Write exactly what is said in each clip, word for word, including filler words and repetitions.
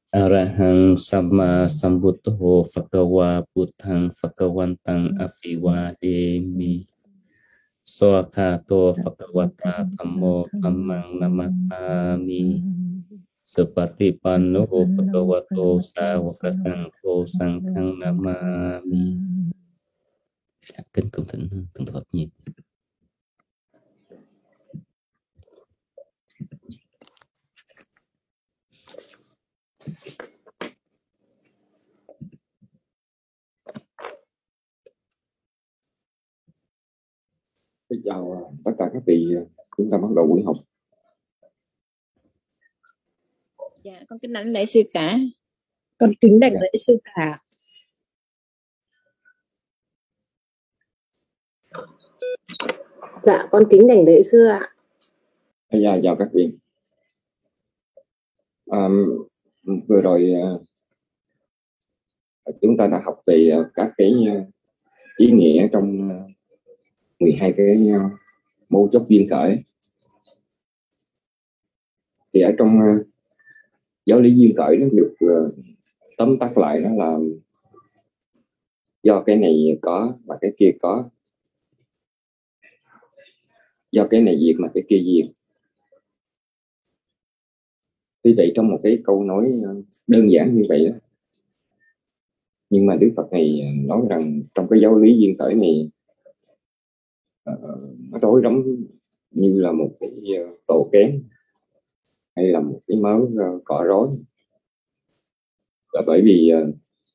Arahang Sama Sambuddho Phakawa Buddhang Phakawantang Afiwademi Soakato Phakawata Thammo Dhammang Namasami Sepatipanno Phakawato Sawaka Sangho Sangkhang Namami. Kính cung thỉnh từng hợp nhịp. Xin chào tất cả các vị, chúng ta bắt đầu buổi học. Dạ, con kính đảnh lễ sư cả. Con kính đảnh Dạ. lễ sư cả. Dạ, con kính đảnh lễ sư ạ. Dạ, chào các vị. À, vừa rồi chúng ta đã học về các cái ý nghĩa trong mười hai cái mấu chốt duyên khởi. Thì ở trong giáo lý duyên khởi nó được tóm tắt lại, đó là do cái này có và cái kia có, do cái này diệt mà cái kia diệt. Tuy vậy trong một cái câu nói đơn giản như vậy đó, nhưng mà Đức Phật này nói rằng trong cái giáo lý duyên khởi này uh, nó rối rắm như là một cái tổ kén hay là một cái mớ uh, cỏ rối. Là bởi vì uh,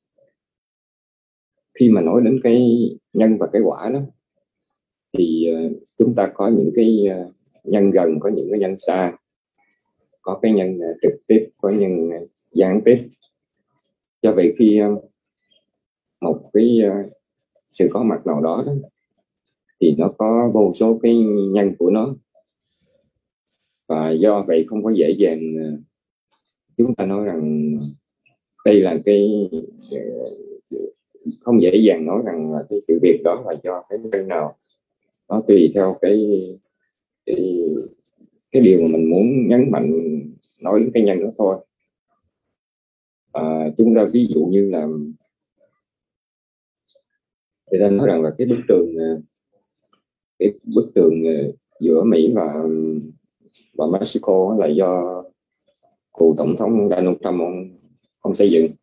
khi mà nói đến cái nhân và cái quả đó thì uh, chúng ta có những cái uh, nhân gần, có những cái nhân xa, có cái nhân uh, trực tiếp, có nhân uh, gián tiếp. Do vậy khi uh, một cái uh, sự có mặt nào đó, đó thì nó có vô số cái nhân của nó, và do vậy không có dễ dàng uh, chúng ta nói rằng đây là cái uh, không dễ dàng nói rằng là cái sự việc đó là do cái nhân nào. Nó tùy theo cái cái, cái điều mà mình muốn nhấn mạnh nói đến cái nhân đó thôi. À, chúng ta ví dụ như là người ta nói rằng là cái bức tường cái bức tường giữa Mỹ và và Mexico là do cựu tổng thống Donald Trump ông, ông xây dựng.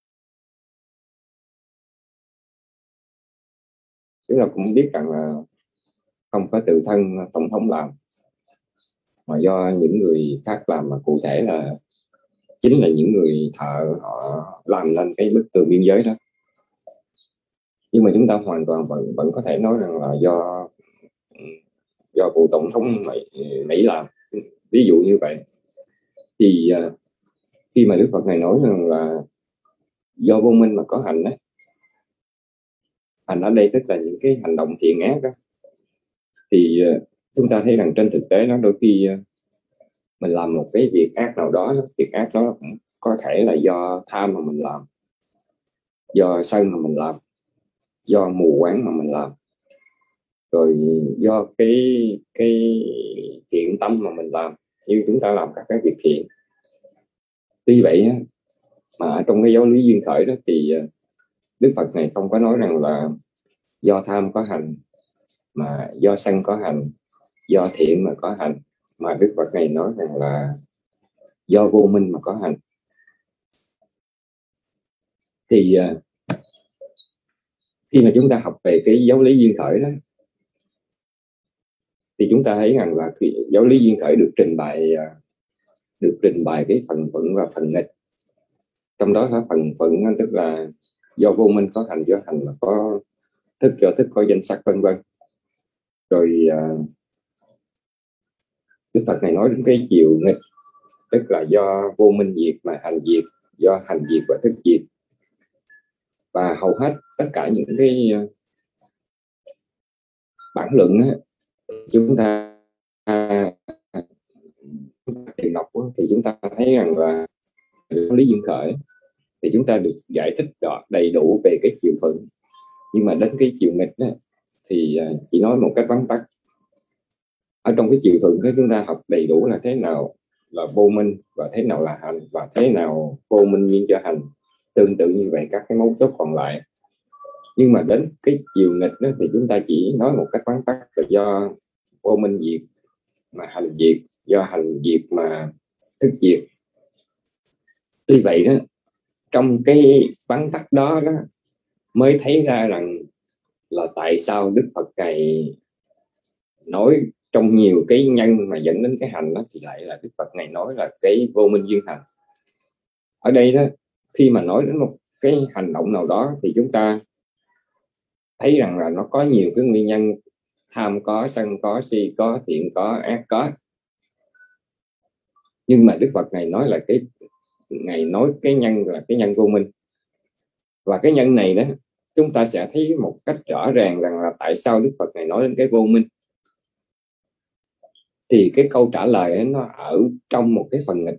Chúng ta cũng biết rằng là không có tự thân tổng thống làm, mà do những người khác làm, mà cụ thể là chính là những người thợ họ làm nên cái bức tường biên giới đó. Nhưng mà chúng ta hoàn toàn vẫn, vẫn có thể nói rằng là do do cựu tổng thống Mỹ, Mỹ làm. Ví dụ như vậy thì uh, khi mà Đức Phật này nói rằng là do vô minh mà có hành đấy, hành ở đây tức là những cái hành động thiện ác đó, thì uh, chúng ta thấy rằng trên thực tế nó đôi khi uh, mình làm một cái việc ác nào đó, việc ác đó cũng có thể là do tham mà mình làm, do sân mà mình làm, do mù quáng mà mình làm, rồi do cái cái thiện tâm mà mình làm, như chúng ta làm các cái việc thiện. Tuy vậy mà ở trong cái giáo lý duyên khởi đó thì Đức Phật này không có nói rằng là do tham có hành, mà do sân có hành, do thiện mà có hành, mà Đức Phật này nói rằng là do vô minh mà có hành. Thì khi mà chúng ta học về cái giáo lý duyên khởi đó thì chúng ta thấy rằng là khi giáo lý duyên khởi được trình bày được trình bày cái phần thuận và phần nghịch. Trong đó có phần thuận tức là do vô minh có hành, do hành là có thức, do thức có danh sắc, vân vân. Rồi Đức Phật này nói đến cái chiều nghịch, tức là do vô minh diệt mà hành diệt, do hành diệt và thức diệt. Và hầu hết tất cả những cái bản luận á, chúng ta tìm đọc thì chúng ta thấy rằng là lý duyên khởi thì chúng ta được giải thích đầy đủ về cái chiều thuận, nhưng mà đến cái chiều nghịch đó, thì chỉ nói một cách vắn tắt. Ở trong cái chiều thuận đó chúng ta học đầy đủ là thế nào, là vô minh và thế nào là hành, và thế nào vô minh duyên cho hành. Tương tự như vậy các cái mấu chốt còn lại. Nhưng mà đến cái chiều nghịch đó thì chúng ta chỉ nói một cách vắn tắt là do vô minh diệt mà hành diệt, do hành diệt mà thức diệt. Tuy vậy đó, trong cái vắn tắt đó, đó mới thấy ra rằng là tại sao Đức Phật Ngài nói trong nhiều cái nhân mà dẫn đến cái hành đó, thì lại là Đức Phật Ngài nói là cái vô minh duyên hành. Ở đây đó, khi mà nói đến một cái hành động nào đó thì chúng ta thấy rằng là nó có nhiều cái nguyên nhân. Tham có, sân có, si có, thiện có, ác có. Nhưng mà Đức Phật Ngài nói là cái Ngài nói cái nhân là cái nhân vô minh. Và cái nhân này đó chúng ta sẽ thấy một cách rõ ràng rằng là tại sao Đức Phật Ngài nói đến cái vô minh. Thì cái câu trả lời ấy, nó ở trong một cái phần nghịch.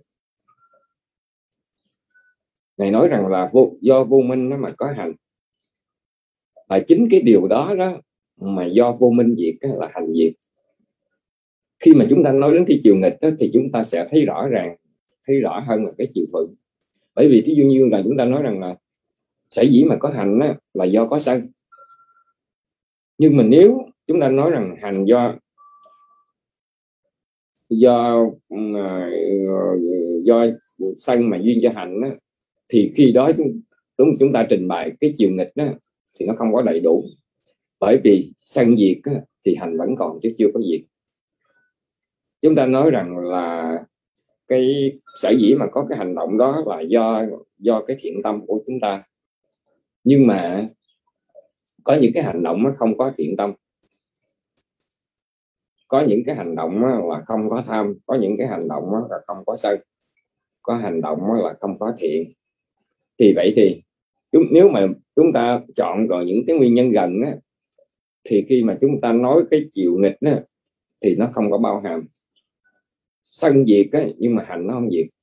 Ngài nói rằng là vô, do vô minh nó mà có hành. Và chính cái điều đó đó mà do vô minh diệt là hành diệt. Khi mà chúng ta nói đến cái chiều nghịch đó, thì chúng ta sẽ thấy rõ ràng, thấy rõ hơn là cái chiều thuận. Bởi vì thí dụ như là chúng ta nói rằng là sở dĩ mà có hành đó, là do có sân. Nhưng mà nếu chúng ta nói rằng hành do do do sân mà duyên cho hành đó, thì khi đó chúng chúng ta trình bày cái chiều nghịch đó thì nó không có đầy đủ. Bởi vì sân diệt đó, thì hành vẫn còn chứ chưa có diệt. Chúng ta nói rằng là cái sở dĩ mà có cái hành động đó là do do cái thiện tâm của chúng ta. Nhưng mà có những cái hành động nó không có thiện tâm, có những cái hành động là không có tham, có những cái hành động là không có sân, có hành động là không có thiện. Thì vậy thì chúng, nếu mà chúng ta chọn rồi những cái nguyên nhân gần á, thì khi mà chúng ta nói cái chiều nghịch á, thì nó không có bao hàm. Sân diệt á, nhưng mà hành nó không diệt.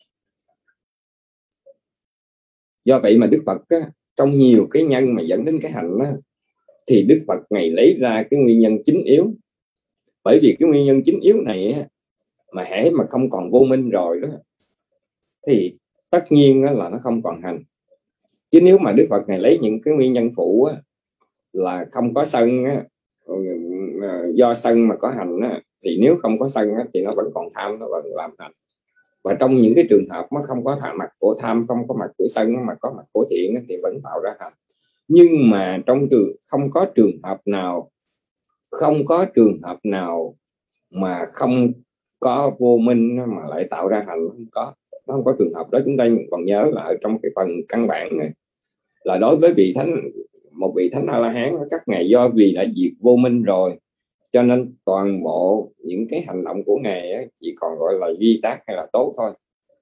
Do vậy mà Đức Phật á, trong nhiều cái nhân mà dẫn đến cái hành á, thì Đức Phật Ngài lấy ra cái nguyên nhân chính yếu. Bởi vì cái nguyên nhân chính yếu này á, mà hễ mà không còn vô minh rồi đó, thì tất nhiên á, là nó không còn hành. Chứ nếu mà Đức Phật Ngài lấy những cái nguyên nhân phụ á, là không có sân á, do sân mà có hành á, thì nếu không có sân á, thì nó vẫn còn tham, nó vẫn làm hành. Và trong những cái trường hợp nó không có thả mặt của tham, không có mặt của sân mà có mặt của thiện á, thì vẫn tạo ra hành. Nhưng mà trong trường không có trường hợp nào không có trường hợp nào mà không có vô minh mà lại tạo ra hành. Không có, nó không có trường hợp đó. Chúng ta còn nhớ là ở trong cái phần căn bản này là đối với vị thánh, một vị thánh A La Hán, các ngài do vì đã diệt vô minh rồi, cho nên toàn bộ những cái hành động của ngài ấy, chỉ còn gọi là duy tác hay là tốt thôi.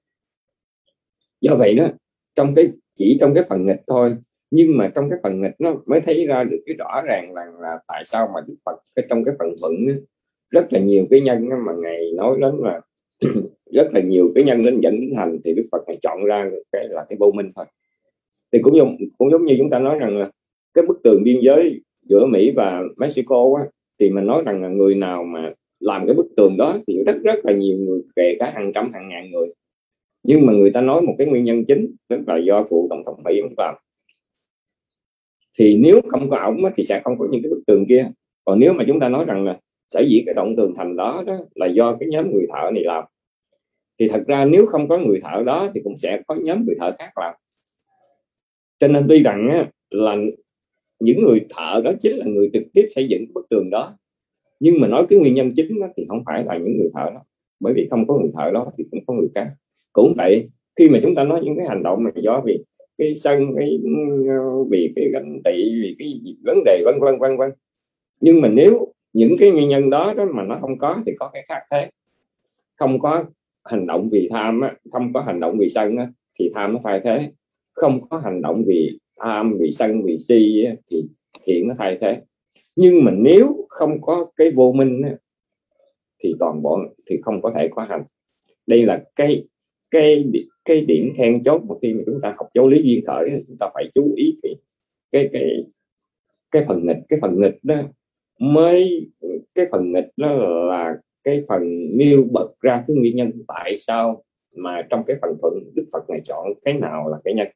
Do vậy đó, trong cái chỉ trong cái phần nghịch thôi, nhưng mà trong cái phần nghịch nó mới thấy ra được cái rõ ràng là, là tại sao mà Đức Phật cái trong cái phần thuận ấy, rất là nhiều cái nhân mà ngài nói đến là rất là nhiều cái nhân đến dẫn đến hành, thì Đức Phật ngài chọn ra cái là cái vô minh thôi. Thì cũng giống cũng giống như chúng ta nói rằng là cái bức tường biên giới giữa Mỹ và Mexico á, thì mình nói rằng là người nào mà làm cái bức tường đó thì rất rất là nhiều người, kể cả hàng trăm hàng ngàn người. Nhưng mà người ta nói một cái nguyên nhân chính, tức là do cựu tổng thống Mỹ ông làm. Thì nếu không có ổng thì sẽ không có những cái bức tường kia. Còn nếu mà chúng ta nói rằng là sở dĩ cái động tường thành đó, đó là do cái nhóm người thợ này làm, thì thật ra nếu không có người thợ đó thì cũng sẽ có nhóm người thợ khác làm. Cho nên tuy rằng á, là những người thợ đó chính là người trực tiếp xây dựng bức tường đó, nhưng mà nói cái nguyên nhân chính đó, thì không phải là những người thợ đó. Bởi vì không có người thợ đó thì cũng có người khác. Cũng vậy, khi mà chúng ta nói những cái hành động mà do vì cái sân, cái vì cái ganh tị, vì cái vấn đề vân vân vân vân, nhưng mà nếu những cái nguyên nhân đó, đó mà nó không có thì có cái khác thế. Không có hành động vì tham á, không có hành động vì sân á, thì tham nó thay thế. Không có hành động vì tham, vì sân, vì si á, thì thiện nó thay thế. Nhưng mà nếu không có cái vô minh á, thì toàn bộ thì không có thể có hành. Đây là cái cái cái điểm then chốt một khi mà chúng ta học giáo lý duyên khởi, chúng ta phải chú ý cái cái cái cái phần nghịch. Cái phần nghịch đó mới cái phần nghịch đó là cái phần nêu bật ra cái nguyên nhân tại sao mà trong cái phần thuận Đức Phật này chọn cái nào là cái nhân.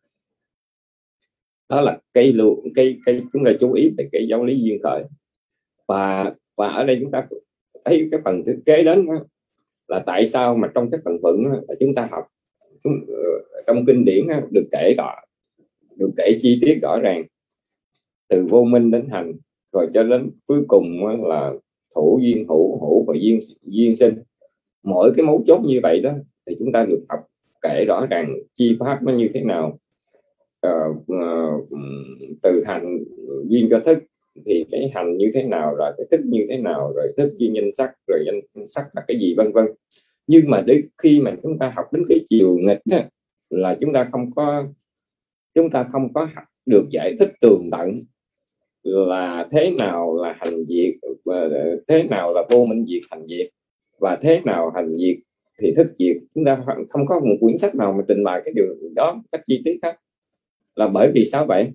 Đó là cái lưu cái cái chúng ta chú ý về cái giáo lý duyên khởi. Và và ở đây chúng ta thấy cái phần thứ kế đến đó, là tại sao mà trong cái phần thuận là chúng ta học chúng, trong kinh điển được kể rõ, được kể chi tiết rõ ràng từ vô minh đến hành, rồi cho đến cuối cùng là thủ duyên hữu, hữu và duyên duyên sinh. Mỗi cái mấu chốt như vậy đó thì chúng ta được học kể rõ ràng chi pháp nó như thế nào. Uh, uh, từ hành duyên cho thức thì cái hành như thế nào, rồi cái thức như thế nào, rồi thức duyên nhân sắc, rồi nhân sắc là cái gì, vân vân. Nhưng mà đến khi mà chúng ta học đến cái chiều nghịch đó, là chúng ta không có chúng ta không có được giải thích tường tận là thế nào là hành diệt, thế nào là vô minh diệt hành diệt, và thế nào hành diệt thì thức diệt. Chúng ta không có một quyển sách nào mà trình bày cái điều đó cách chi tiết hết. Là bởi vì sao vậy?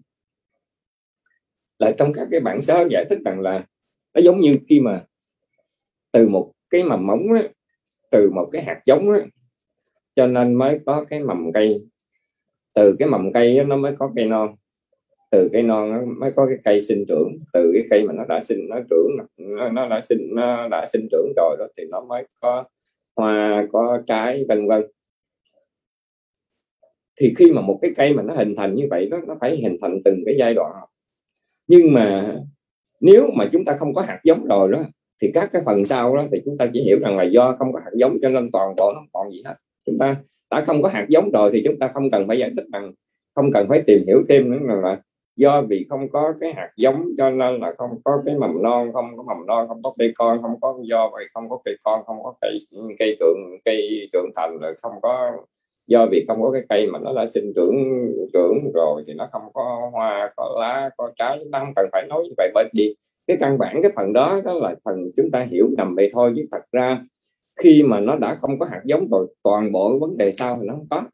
Là trong các cái bản sớ giải thích rằng là nó giống như khi mà từ một cái mầm mống á, từ một cái hạt giống á, cho nên mới có cái mầm cây. Từ cái mầm cây á, nó mới có cây non. Từ cây non nó mới có cái cây sinh trưởng. Từ cái cây mà nó đã sinh nó trưởng nó, nó đã sinh nó đã sinh trưởng rồi đó thì nó mới có hoa, có trái, vân vân. Thì khi mà một cái cây mà nó hình thành như vậy đó, nó phải hình thành từng cái giai đoạn. Nhưng mà nếu mà chúng ta không có hạt giống rồi đó thì các cái phần sau đó thì chúng ta chỉ hiểu rằng là do không có hạt giống cho nên toàn bộ nó không còn gì hết. Chúng ta đã không có hạt giống rồi thì chúng ta không cần phải giải thích bằng, không cần phải tìm hiểu thêm nữa, là do vì không có cái hạt giống cho nên là không có cái mầm non, không có mầm non, không có cây con, không có do vậy không có cây con, không có cây cây trưởng cây trưởng thành, rồi không có do vì không có cái cây mà nó đã sinh trưởng trưởng rồi thì nó không có hoa, có lá, có trái. Chúng ta không cần phải nói như vậy, bởi vì cái căn bản cái phần đó đó là phần chúng ta hiểu nhầm vậy thôi, chứ thật ra khi mà nó đã không có hạt giống rồi, toàn bộ vấn đề sau thì nó không có.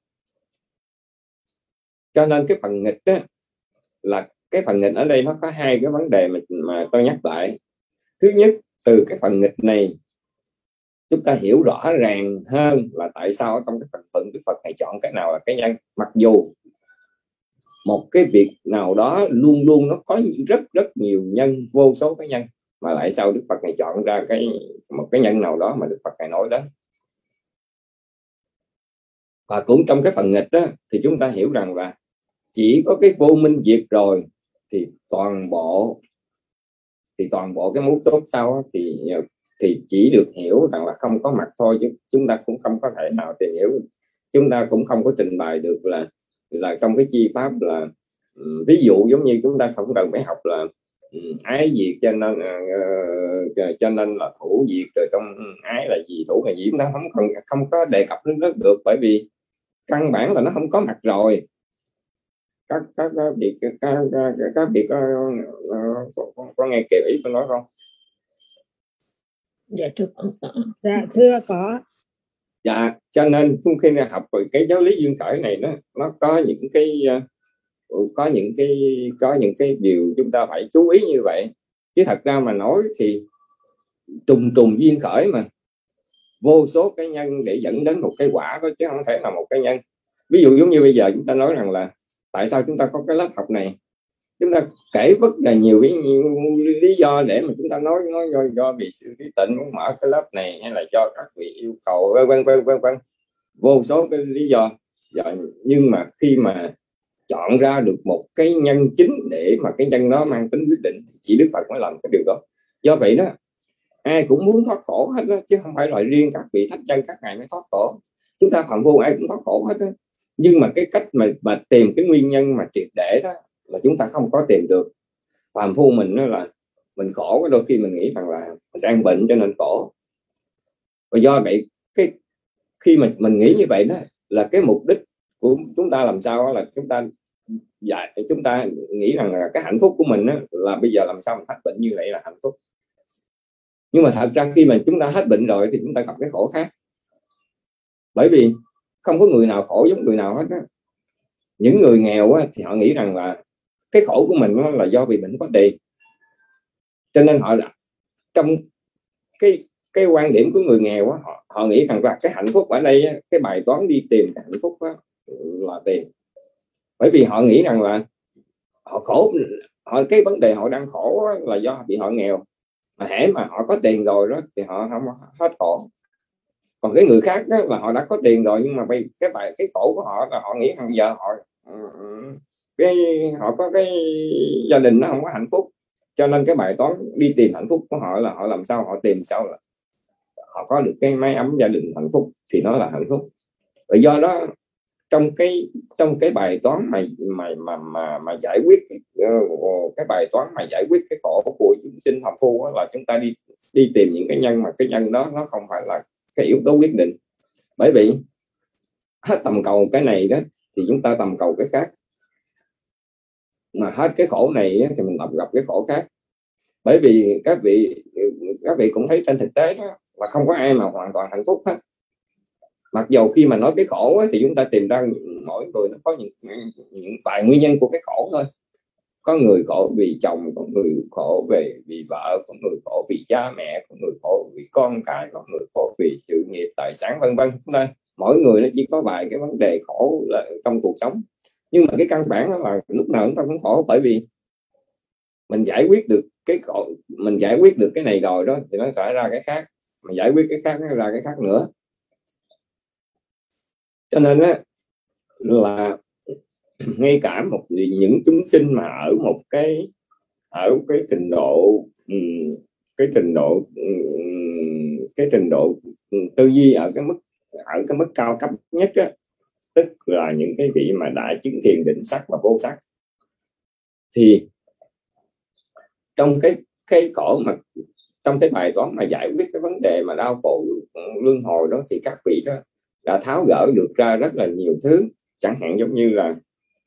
Cho nên cái phần nghịch đó, là cái phần nghịch ở đây nó có hai cái vấn đề mà, mà tôi nhắc lại. Thứ nhất, từ cái phần nghịch này chúng ta hiểu rõ ràng hơn là tại sao trong cái phần thuận Đức Phật này chọn cái nào là cái nhân. Mặc dù một cái việc nào đó luôn luôn nó có rất rất nhiều nhân, vô số cái nhân, mà lại sao Đức Phật này chọn ra cái một cái nhân nào đó mà Đức Phật này nói đến. Và cũng trong cái phần nghịch đó thì chúng ta hiểu rằng là chỉ có cái vô minh diệt rồi thì toàn bộ thì toàn bộ cái mấu chốt sau thì thì chỉ được hiểu rằng là không có mặt thôi, chứ chúng ta cũng không có thể nào tìm hiểu. Chúng ta cũng không có trình bày được là là trong cái chi pháp là ví dụ giống như chúng ta không cần phải học là ái diệt cho nên uh, cho nên là thủ diệt, rồi trong ái là gì, thủ là gì, chúng ta không cần không có đề cập đến đó được, bởi vì căn bản là nó không có mặt rồi. Các các các việc các các các việc có, có, có, có nghe kịp ý tôi nói không? Dạ thưa con có. Dạ thưa có. Dạ, cho nên khi ra học cái giáo lý duyên khởi này nó nó có những cái có những cái có những cái điều chúng ta phải chú ý như vậy. Chứ thật ra mà nói thì trùng trùng duyên khởi mà, vô số cái nhân để dẫn đến một cái quả đó, chứ không thể là một cái nhân. Ví dụ giống như bây giờ chúng ta nói rằng là tại sao chúng ta có cái lớp học này, chúng ta kể rất là nhiều cái lý do để mà chúng ta nói nói do, do vì sự trí tịnh muốn mở cái lớp này, hay là do các vị yêu cầu, vân vân vân vân, vô số cái lý do. Nhưng mà khi mà chọn ra được một cái nhân chính để mà cái nhân đó mang tính quyết định, chỉ Đức Phật mới làm cái điều đó. Do vậy đó, ai cũng muốn thoát khổ hết đó, chứ không phải là riêng các vị thánh chân các ngài mới thoát khổ. Chúng ta phạm phu ai cũng thoát khổ hết đó. Nhưng mà cái cách mà, mà tìm cái nguyên nhân mà triệt để đó là chúng ta không có tìm được. Phạm phu mình đó là mình khổ, đôi khi mình nghĩ rằng là mình đang bệnh cho nên khổ. Và do vậy cái khi mà mình nghĩ như vậy đó là cái mục đích của chúng ta làm sao là chúng ta dạ, chúng ta nghĩ rằng là cái hạnh phúc của mình đó, là bây giờ làm sao mình hết bệnh như vậy là hạnh phúc. Nhưng mà thật ra khi mà chúng ta hết bệnh rồi thì chúng ta gặp cái khổ khác. Bởi vì không có người nào khổ giống người nào hết đó. Những người nghèo á, thì họ nghĩ rằng là cái khổ của mình là do vì mình không có tiền, cho nên họ trong cái cái quan điểm của người nghèo á, họ, họ nghĩ rằng là cái hạnh phúc ở đây á, cái bài toán đi tìm cái hạnh phúc á, là tiền. Bởi vì họ nghĩ rằng là họ khổ, họ cái vấn đề họ đang khổ á, là do bị họ nghèo, mà hễ mà họ có tiền rồi đó thì họ không hết khổ. Còn cái người khác đó là họ đã có tiền rồi, nhưng mà bây cái bài cái khổ của họ là họ nghĩ rằng giờ họ cái họ có cái gia đình nó không có hạnh phúc, cho nên cái bài toán đi tìm hạnh phúc của họ là họ làm sao họ tìm sao là họ có được cái mái ấm gia đình hạnh phúc thì nó là hạnh phúc. Và do đó trong cái trong cái bài toán mà mà mà mà, mà giải quyết cái bài toán mà giải quyết cái khổ của chúng sinh phàm phu là chúng ta đi đi tìm những cái nhân mà cái nhân đó nó không phải là cái yếu tố quyết định. Bởi vì hết tầm cầu cái này đó thì chúng ta tầm cầu cái khác, mà hết cái khổ này thì mình gặp cái khổ khác. Bởi vì các vị các vị cũng thấy trên thực tế đó, là không có ai mà hoàn toàn hạnh phúc hết. Mặc dù khi mà nói cái khổ ấy, thì chúng ta tìm ra mỗi người nó có những, những vài nguyên nhân của cái khổ thôi. Có người khổ vì chồng, có người khổ về vì vợ, có người khổ vì cha mẹ, có người khổ vì con cái, có người khổ vì sự nghiệp, tài sản, vân vân. Nên mỗi người nó chỉ có vài cái vấn đề khổ là trong cuộc sống. Nhưng mà cái căn bản đó là lúc nào chúng ta cũng khổ, bởi vì mình giải quyết được cái khổ, mình giải quyết được cái này rồi đó thì nó sẽ ra cái khác, mình giải quyết cái khác nó ra cái khác nữa. Cho nên á, là ngay cả một những chúng sinh mà ở một cái ở cái trình độ cái trình độ cái trình độ tư duy ở cái mức ở cái mức cao cấp nhất á, tức là những cái vị mà đại chứng thiền định sắc và vô sắc, thì trong cái cái khổ mà trong cái bài toán mà giải quyết cái vấn đề mà đau khổ luân hồi đó thì các vị đó đã tháo gỡ được ra rất là nhiều thứ. Chẳng hạn giống như là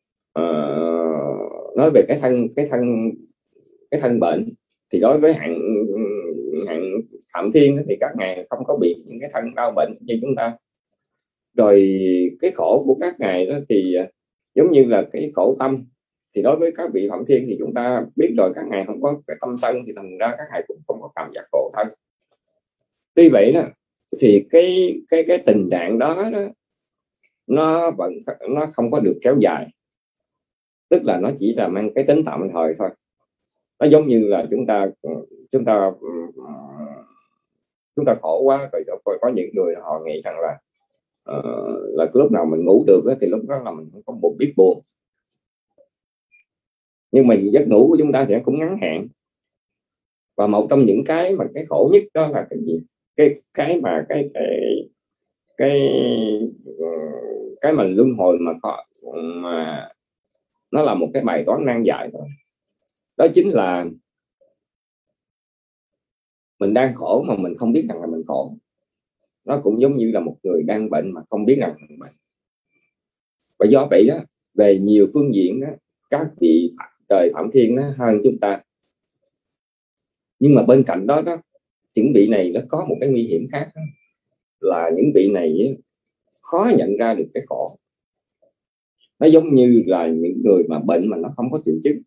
uh, nói về cái thân cái thân cái thân bệnh, thì đối với hạng hạng Phạm Thiên thì các ngài không có bị những cái thân đau bệnh như chúng ta. Rồi cái khổ của các ngài đó thì giống như là cái khổ tâm, thì đối với các vị Phạm Thiên thì chúng ta biết rồi, các ngài không có cái tâm sân thì thành ra các ngài cũng không có cảm giác khổ thân. Tuy vậy đó thì cái cái cái tình trạng đó, đó nó vẫn nó không có được kéo dài, tức là nó chỉ là mang cái tính tạm thời thôi. Nó giống như là chúng ta chúng ta chúng ta khổ quá rồi, có, có những người họ nghĩ rằng là uh, là lúc nào mình ngủ được thì lúc đó là mình không có buồn, biết buồn. Nhưng mà giấc ngủ của chúng ta thì nó cũng ngắn hạn. Và một trong những cái mà cái khổ nhất đó là cái gì? Cái cái mà cái cái cái cái mà luân hồi mà có mà nó là một cái bài toán nan giải thôi. Đó chính là mình đang khổ mà mình không biết rằng là mình khổ. Nó cũng giống như là một người đang bệnh mà không biết rằng mình bệnh. Và do vậy đó, về nhiều phương diện đó, các vị trời Phạm Thiên nó hơn chúng ta. Nhưng mà bên cạnh đó đó, những vị này nó có một cái nguy hiểm khác đó, là những vị này khó nhận ra được cái khổ. Nó giống như là những người mà bệnh mà nó không có triệu chứng.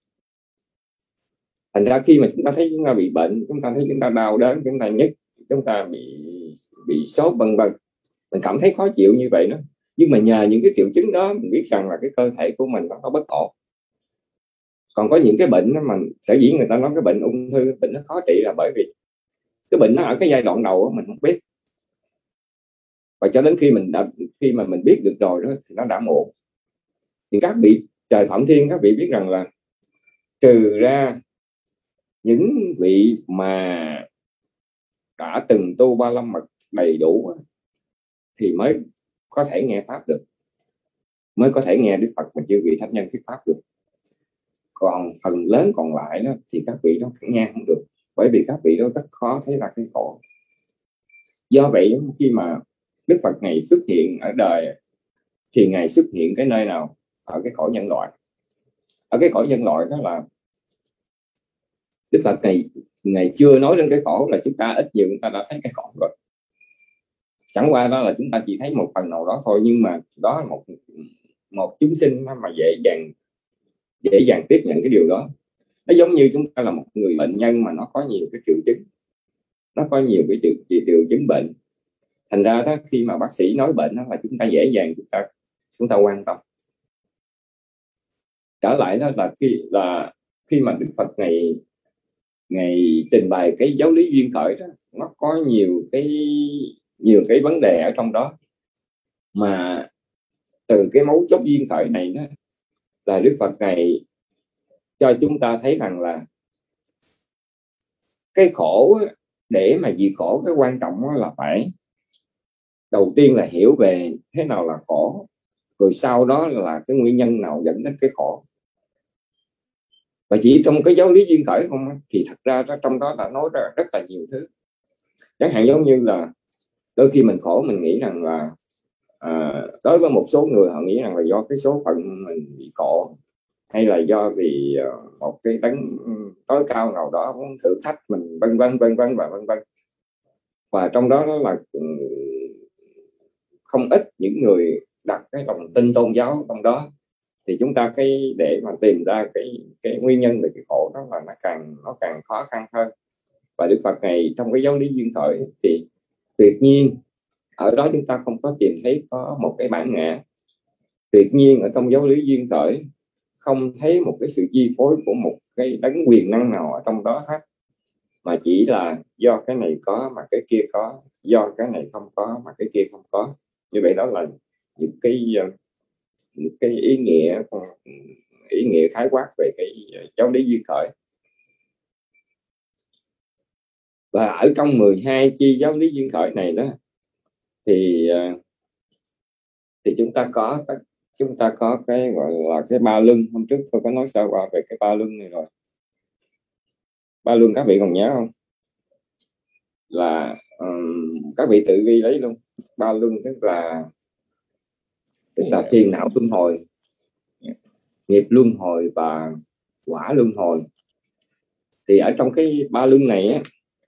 Thành ra khi mà chúng ta thấy chúng ta bị bệnh, chúng ta thấy chúng ta đau đớn, chúng ta nhức, chúng ta bị bị sốt vân vân, mình cảm thấy khó chịu như vậy đó. Nhưng mà nhờ những cái triệu chứng đó mình biết rằng là cái cơ thể của mình nó có bất ổn. Còn có những cái bệnh đó mà sở dĩ người ta nói cái bệnh ung thư, bệnh nó khó trị là bởi vì cái bệnh nó ở cái giai đoạn đầu đó, mình không biết. Và cho đến khi mình đã, khi mà mình biết được rồi đó thì nó đã muộn. Thì các vị trời Phạm Thiên, các vị biết rằng là trừ ra những vị mà đã từng tu Ba La Mật đầy đủ thì mới có thể nghe pháp được, mới có thể nghe Đức Phật và chư vị thánh nhân thuyết pháp được. Còn phần lớn còn lại đó thì các vị đó nghe không được, bởi vì các vị đó rất khó thấy ra cái khổ. Do vậy khi mà Đức Phật ngày xuất hiện ở đời thì ngày xuất hiện cái nơi nào? Ở cái cõi nhân loại. Ở cái cõi nhân loại đó là Đức Phật ngày ngày chưa nói đến cái khổ là chúng ta ít nhiều chúng ta đã thấy cái khổ rồi. Chẳng qua đó là chúng ta chỉ thấy một phần nào đó thôi, nhưng mà đó là một một chúng sinh mà dễ dàng dễ dàng tiếp nhận cái điều đó. Nó giống như chúng ta là một người bệnh nhân mà nó có nhiều cái triệu chứng, nó có nhiều cái triệu, triệu, triệu chứng bệnh. Thành ra đó, khi mà bác sĩ nói bệnh đó là chúng ta dễ dàng chúng ta chúng ta quan tâm. Trở lại đó là khi là khi mà Đức Phật ngày ngày trình bày cái giáo lý duyên khởi đó, nó có nhiều cái nhiều cái vấn đề ở trong đó, mà từ cái mấu chốt duyên khởi này đó là Đức Phật này cho chúng ta thấy rằng là cái khổ, để mà diệt khổ, cái quan trọng là phải đầu tiên là hiểu về thế nào là khổ, rồi sau đó là cái nguyên nhân nào dẫn đến cái khổ. Và chỉ trong cái giáo lý duyên khởi không thì thật ra trong đó là nói ra rất là nhiều thứ. Chẳng hạn giống như là đôi khi mình khổ, mình nghĩ rằng là à, đối với một số người họ nghĩ rằng là do cái số phận mình bị khổ, hay là do vì uh, một cái đấng tối cao nào đó muốn thử thách mình, vân vân vân vân và vân vân. Và trong đó đó là không ít những người đặt cái lòng tin tôn giáo trong đó, thì chúng ta cái để mà tìm ra cái cái nguyên nhân về cái khổ đó là nó càng nó càng khó khăn hơn. Và Đức Phật này trong cái giáo lý duyên khởi thì tuyệt nhiên ở đó chúng ta không có tìm thấy có một cái bản ngã, tuyệt nhiên ở trong giáo lý duyên khởi không thấy một cái sự chi phối của một cái đấng quyền năng nào ở trong đó hết, mà chỉ là do cái này có mà cái kia có, do cái này không có mà cái kia không có. Như vậy đó là những cái những cái ý nghĩa ý nghĩa khái quát về cái giáo lý duyên khởi. Và ở trong mười hai chi giáo lý duyên khởi này đó thì thì chúng ta có chúng ta có cái gọi là cái ba luân. Hôm trước tôi có nói sơ qua về cái ba luân này rồi. Ba luân các vị còn nhớ không? Là um, các vị tự ghi lấy luôn. Ba luân tức là tức là phiền não luân hồi, nghiệp luân hồi và quả luân hồi. Thì ở trong cái ba luân này á,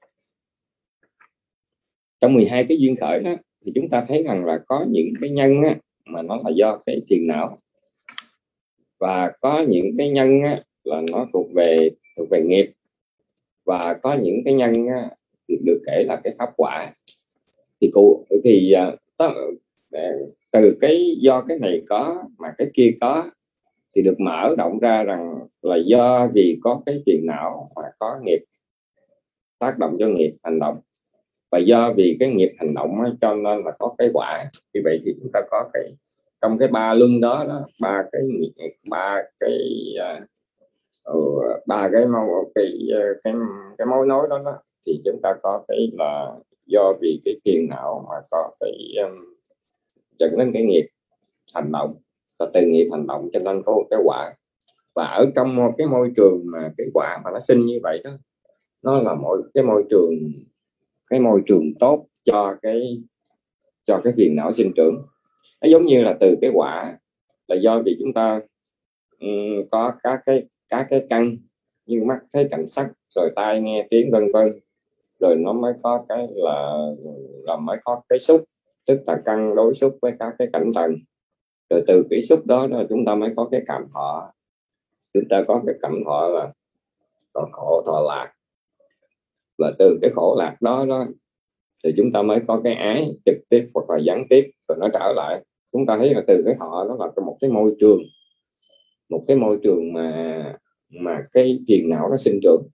trong mười hai cái duyên khởi đó, thì chúng ta thấy rằng là có những cái nhân á, mà nó là do cái phiền não, và có những cái nhân á, là nó thuộc về thuộc về nghiệp, và có những cái nhân á, thì được kể là cái pháp quả. Thì cụ thì đó, từ cái do cái này có mà cái kia có, thì được mở rộng ra rằng là do vì có cái phiền não mà có nghiệp tác động cho nghiệp hành động, và do vì cái nghiệp hành động ấy, cho nên là có cái quả. Như vậy thì chúng ta có cái trong cái ba luân đó, đó ba cái ba cái uh, ba cái mâu cái cái cái mối nối đó, đó thì chúng ta có cái là do vì cái phiền não mà có cái um, dẫn đến cái nghiệp hành động, và từ nghiệp hành động cho nên có một cái quả. Và ở trong một cái môi trường mà cái quả mà nó sinh như vậy đó, nó là mỗi cái môi trường cái môi trường tốt cho cái cho cái phiền não sinh trưởng. Nó giống như là từ cái quả là do vì chúng ta um, có các cái các cái căn như mắt thấy cảnh sắc, rồi tai nghe tiếng vân vân, rồi nó mới có cái là là mới có cái xúc, tức là căn đối xúc với các cái cảnh tầng. Rồi từ cái xúc đó, đó chúng ta mới có cái cảm thọ, chúng ta có cái cảm thọ là còn khổ thọ lạc, và từ cái khổ lạc đó đó thì chúng ta mới có cái ái trực tiếp hoặc là gián tiếp, rồi nó trở lại. Chúng ta thấy là từ cái thọ đó là một cái môi trường một cái môi trường mà mà cái phiền não nó sinh trưởng.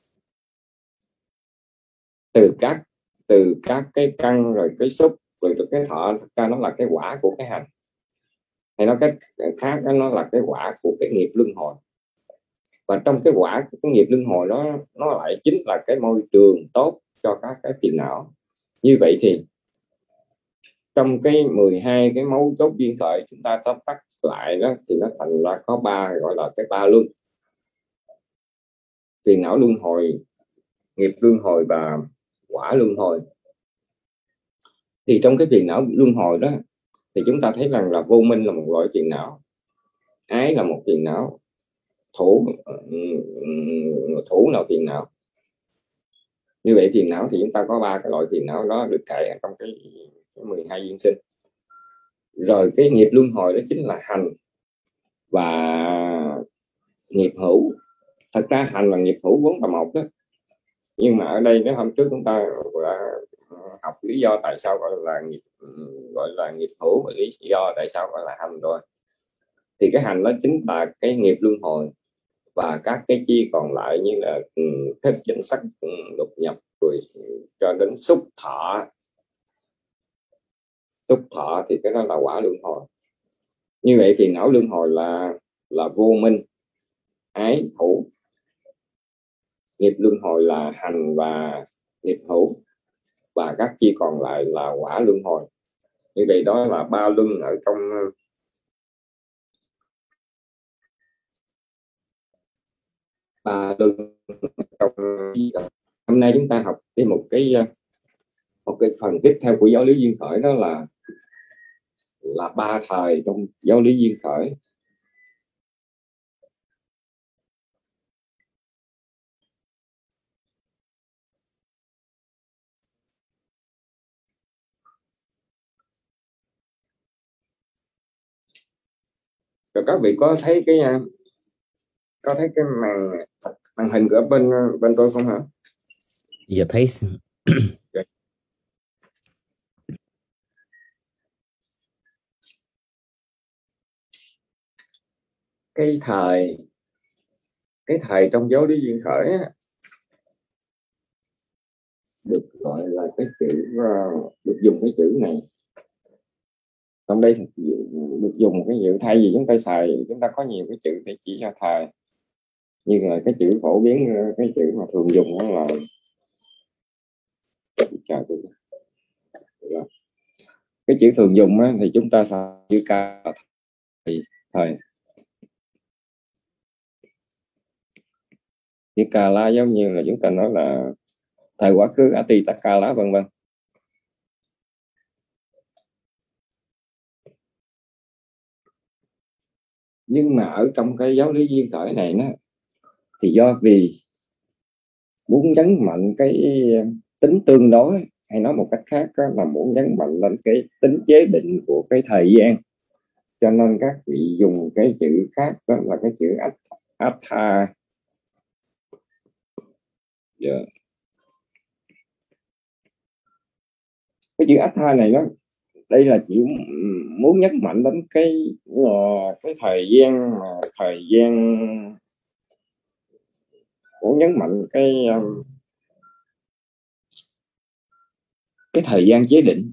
Từ các từ các cái căn, rồi cái xúc, rồi được cái thọ, ra nó là cái quả của cái hành, hay nói cách khác nó là cái quả của cái nghiệp luân hồi. Và trong cái quả của cái nghiệp luân hồi đó, nó lại chính là cái môi trường tốt cho các cái phiền não. Như vậy thì trong cái mười hai cái mấu chốt duyên khởi chúng ta tóm tắt lại đó, thì nó thành ra có ba, gọi là cái ba luân: phiền não luân hồi, nghiệp luân hồi và quả luân hồi. Thì trong cái phiền não luân hồi đó thì chúng ta thấy rằng là vô minh là một loại phiền não, ái là một phiền não, thủ thủ là phiền não. Như vậy phiền não thì chúng ta có ba cái loại phiền não đó được kể trong cái, cái mười hai duyên sinh. Rồi cái nghiệp luân hồi đó chính là hành và nghiệp hữu. Thật ra hành và nghiệp hữu vốn là một đó, Nhưng mà ở đây nếu hôm trước chúng ta học lý do tại sao gọi là nghiệp, gọi là nghiệp hữu, và lý do tại sao gọi là hành rồi, thì cái hành đó chính là cái nghiệp luân hồi, và các cái chi còn lại như là thức danh sắc lục nhập rồi cho đến xúc thọ. Xúc thọ thì cái đó là quả luân hồi. Như vậy thì não luân hồi là là vô minh ái thủ, nghiệp luân hồi là hành và nghiệp hữu, và các chi còn lại là quả luân hồi. Như vậy đó là ba luân ở trong ba luân trong. Hôm nay chúng ta học thêm một cái một cái phần tiếp theo của giáo lý duyên khởi, đó là là ba thời trong giáo lý duyên khởi. Rồi các vị có thấy cái có thấy cái màn màn hình của bên bên tôi không hả? Giờ thấy. Cái thời cái thời trong giáo lý duyên khởi á, được gọi là cái chữ, được dùng cái chữ này trong đây, được dùng cái chữ, thay vì chúng ta xài, chúng ta có nhiều cái chữ để chỉ cho thời, như là cái chữ phổ biến, cái chữ mà thường dùng đó là cái chữ thường dùng á, thì chúng ta xài chữ ca thì thời. Chữ ca lá giống như là chúng ta nói là thời quá khứ, ati tắc ca lá, vân vân. Nhưng mà ở trong cái giáo lý duyên khởi này nó thì do vì muốn nhấn mạnh cái tính tương đối, hay nói một cách khác đó, là muốn nhấn mạnh lên cái tính chế định của cái thời gian, cho nên các vị dùng cái chữ khác, đó là cái chữ atha. Yeah. Cái chữ atha này nó đây là chỉ muốn nhấn mạnh đến cái cái thời gian mà thời gian muốn nhấn mạnh cái cái thời gian chế định.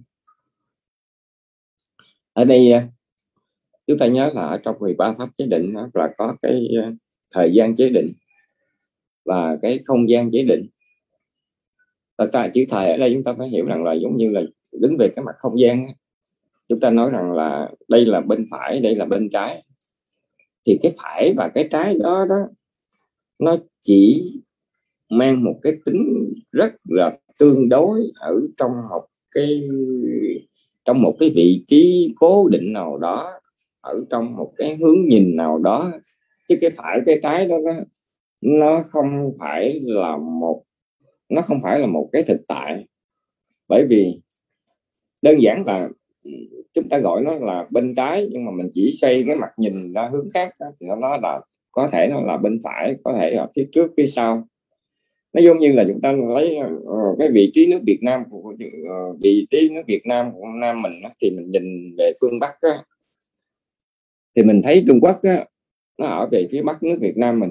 Ở đây chúng ta nhớ là ở trong mười ba pháp chế định đó là có cái thời gian chế định và cái không gian chế định. Thật ra chữ thời ở đây chúng ta phải hiểu rằng là giống như là đứng về cái mặt không gian, chúng ta nói rằng là đây là bên phải, đây là bên trái, thì cái phải và cái trái đó đó nó chỉ mang một cái tính rất là tương đối ở trong một cái trong một cái vị trí cố định nào đó, ở trong một cái hướng nhìn nào đó, chứ cái phải cái trái đó, đó nó không phải là một nó không phải là một cái thực tại. Bởi vì đơn giản là chúng ta gọi nó là bên trái, nhưng mà mình chỉ xoay cái mặt nhìn ra hướng khác đó, thì nó là có thể nó là bên phải, có thể ở phía trước phía sau. Nó giống như là chúng ta lấy uh, cái vị trí nước Việt Nam của uh, vị trí nước Việt Nam của Nam mình đó, thì mình nhìn về phương Bắc đó, thì mình thấy Trung Quốc đó, nó ở về phía Bắc nước Việt Nam mình.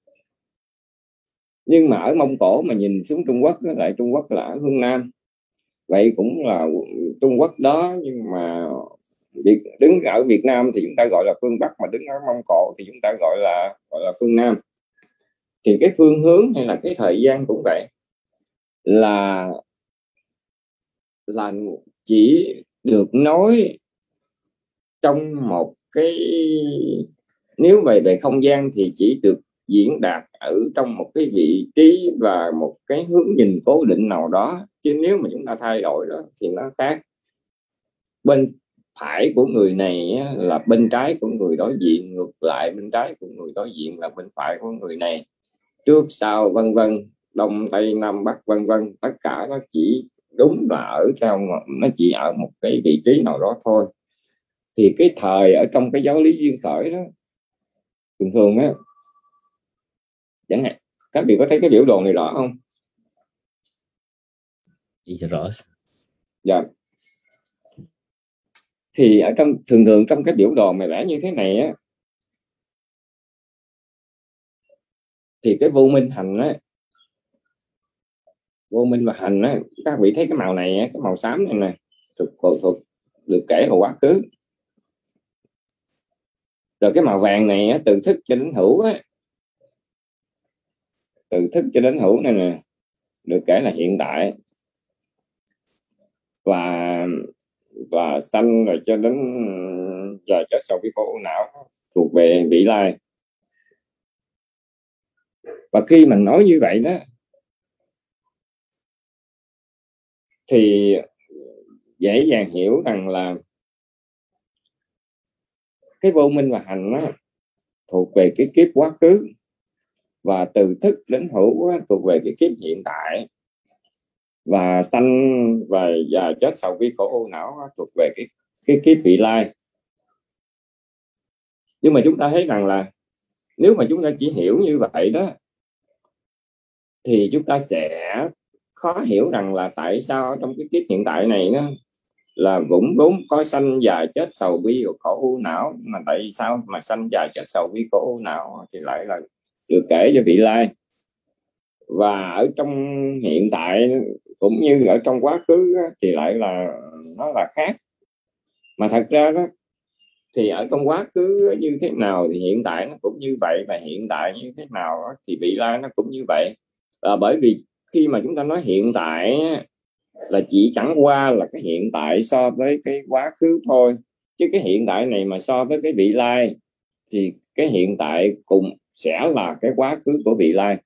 Nhưng mà ở Mông Cổ mà nhìn xuống Trung Quốc đó, lại Trung Quốc là ở hướng Nam. Vậy cũng là Trung Quốc đó, nhưng mà đứng ở Việt Nam thì chúng ta gọi là phương Bắc, mà đứng ở Mông Cổ thì chúng ta gọi là gọi là phương Nam. Thì cái phương hướng hay là cái thời gian cũng vậy, là là chỉ được nói trong một cái, nếu về về không gian thì chỉ được diễn đạt ở trong một cái vị trí và một cái hướng nhìn cố định nào đó, chứ nếu mà chúng ta thay đổi đó thì nó khác. Bên phải của người này là bên trái của người đối diện, ngược lại bên trái của người đối diện là bên phải của người này, trước sau vân vân, đông tây nam bắc vân vân, tất cả nó chỉ đúng là ở trong, nó chỉ ở một cái vị trí nào đó thôi. Thì cái thời ở trong cái giáo lý duyên khởi đó, thường thường á, chẳng hạn các vị có thấy cái biểu đồ này rõ không? Dạ rõ. Dạ. Thì ở trong thường thường trong cái biểu đồ mày vẽ như thế này á, thì cái vô minh hành á, vô minh và hành á, các vị thấy cái màu này á, cái màu xám này nè, thuộc, thuộc, thuộc được kể là quá khứ. Rồi cái màu vàng này á, từ thức cho đến hữu á, từ thức cho đến hữu này nè, được kể là hiện tại. Và và sanh rồi cho đến giờ chết sau cái khổ não thuộc về vị lai. Và khi mình nói như vậy đó thì dễ dàng hiểu rằng là cái vô minh và hành đó thuộc về cái kiếp quá khứ, và từ thức đến hữu đó, thuộc về cái kiếp hiện tại, và sanh và già chết sau cái khổ u não đó, thuộc về cái cái kiếp vị lai. Nhưng mà chúng ta thấy rằng là nếu mà chúng ta chỉ hiểu như vậy đó thì chúng ta sẽ khó hiểu rằng là tại sao trong cái kiếp hiện tại này nó là vũng vốn có sanh già chết sầu bi khổ u não, mà tại sao mà sanh già chết sầu bi khổ u não thì lại là được kể cho vị lai. Và ở trong hiện tại cũng như ở trong quá khứ thì lại là nó là khác. Mà thật ra đó thì ở trong quá khứ như thế nào thì hiện tại nó cũng như vậy, và hiện tại như thế nào thì vị lai nó cũng như vậy. À, bởi vì khi mà chúng ta nói hiện tại là chỉ chẳng qua là cái hiện tại so với cái quá khứ thôi, chứ cái hiện tại này mà so với cái vị lai thì cái hiện tại cùng sẽ là cái quá khứ của vị lai.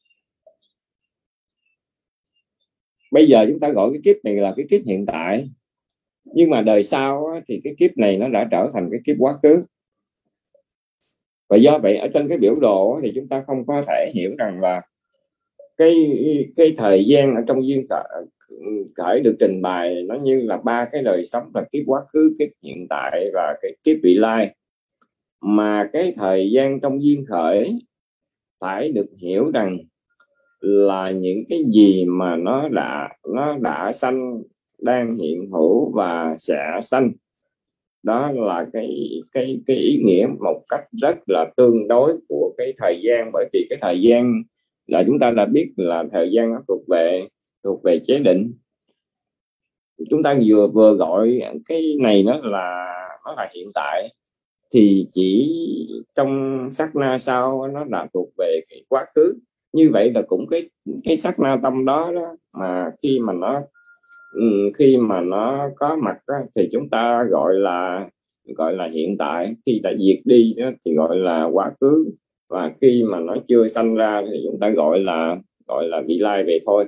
Bây giờ chúng ta gọi cái kiếp này là cái kiếp hiện tại, nhưng mà đời sau thì cái kiếp này nó đã trở thành cái kiếp quá khứ. Và do vậy ở trên cái biểu đồ thì chúng ta không có thể hiểu rằng là cái cái thời gian ở trong duyên khởi được trình bày nó như là ba cái đời sống, là kiếp quá khứ, kiếp hiện tại và cái kiếp vị lai. Mà cái thời gian trong duyên khởi phải được hiểu rằng là những cái gì mà nó đã nó đã sanh, đang hiện hữu và sẽ sanh. Đó là cái cái cái ý nghĩa một cách rất là tương đối của cái thời gian. Bởi vì cái thời gian là chúng ta đã biết là thời gian nó thuộc về thuộc về chế định. Chúng ta vừa vừa gọi cái này nó là nó là hiện tại, thì chỉ trong sát na sau nó đã thuộc về cái quá khứ. Như vậy là cũng cái cái sát na tâm đó, đó mà khi mà nó khi mà nó có mặt đó, thì chúng ta gọi là gọi là hiện tại. Khi đã diệt đi đó, thì gọi là quá khứ, và khi mà nó chưa sanh ra thì chúng ta gọi là gọi là vị lai về thôi.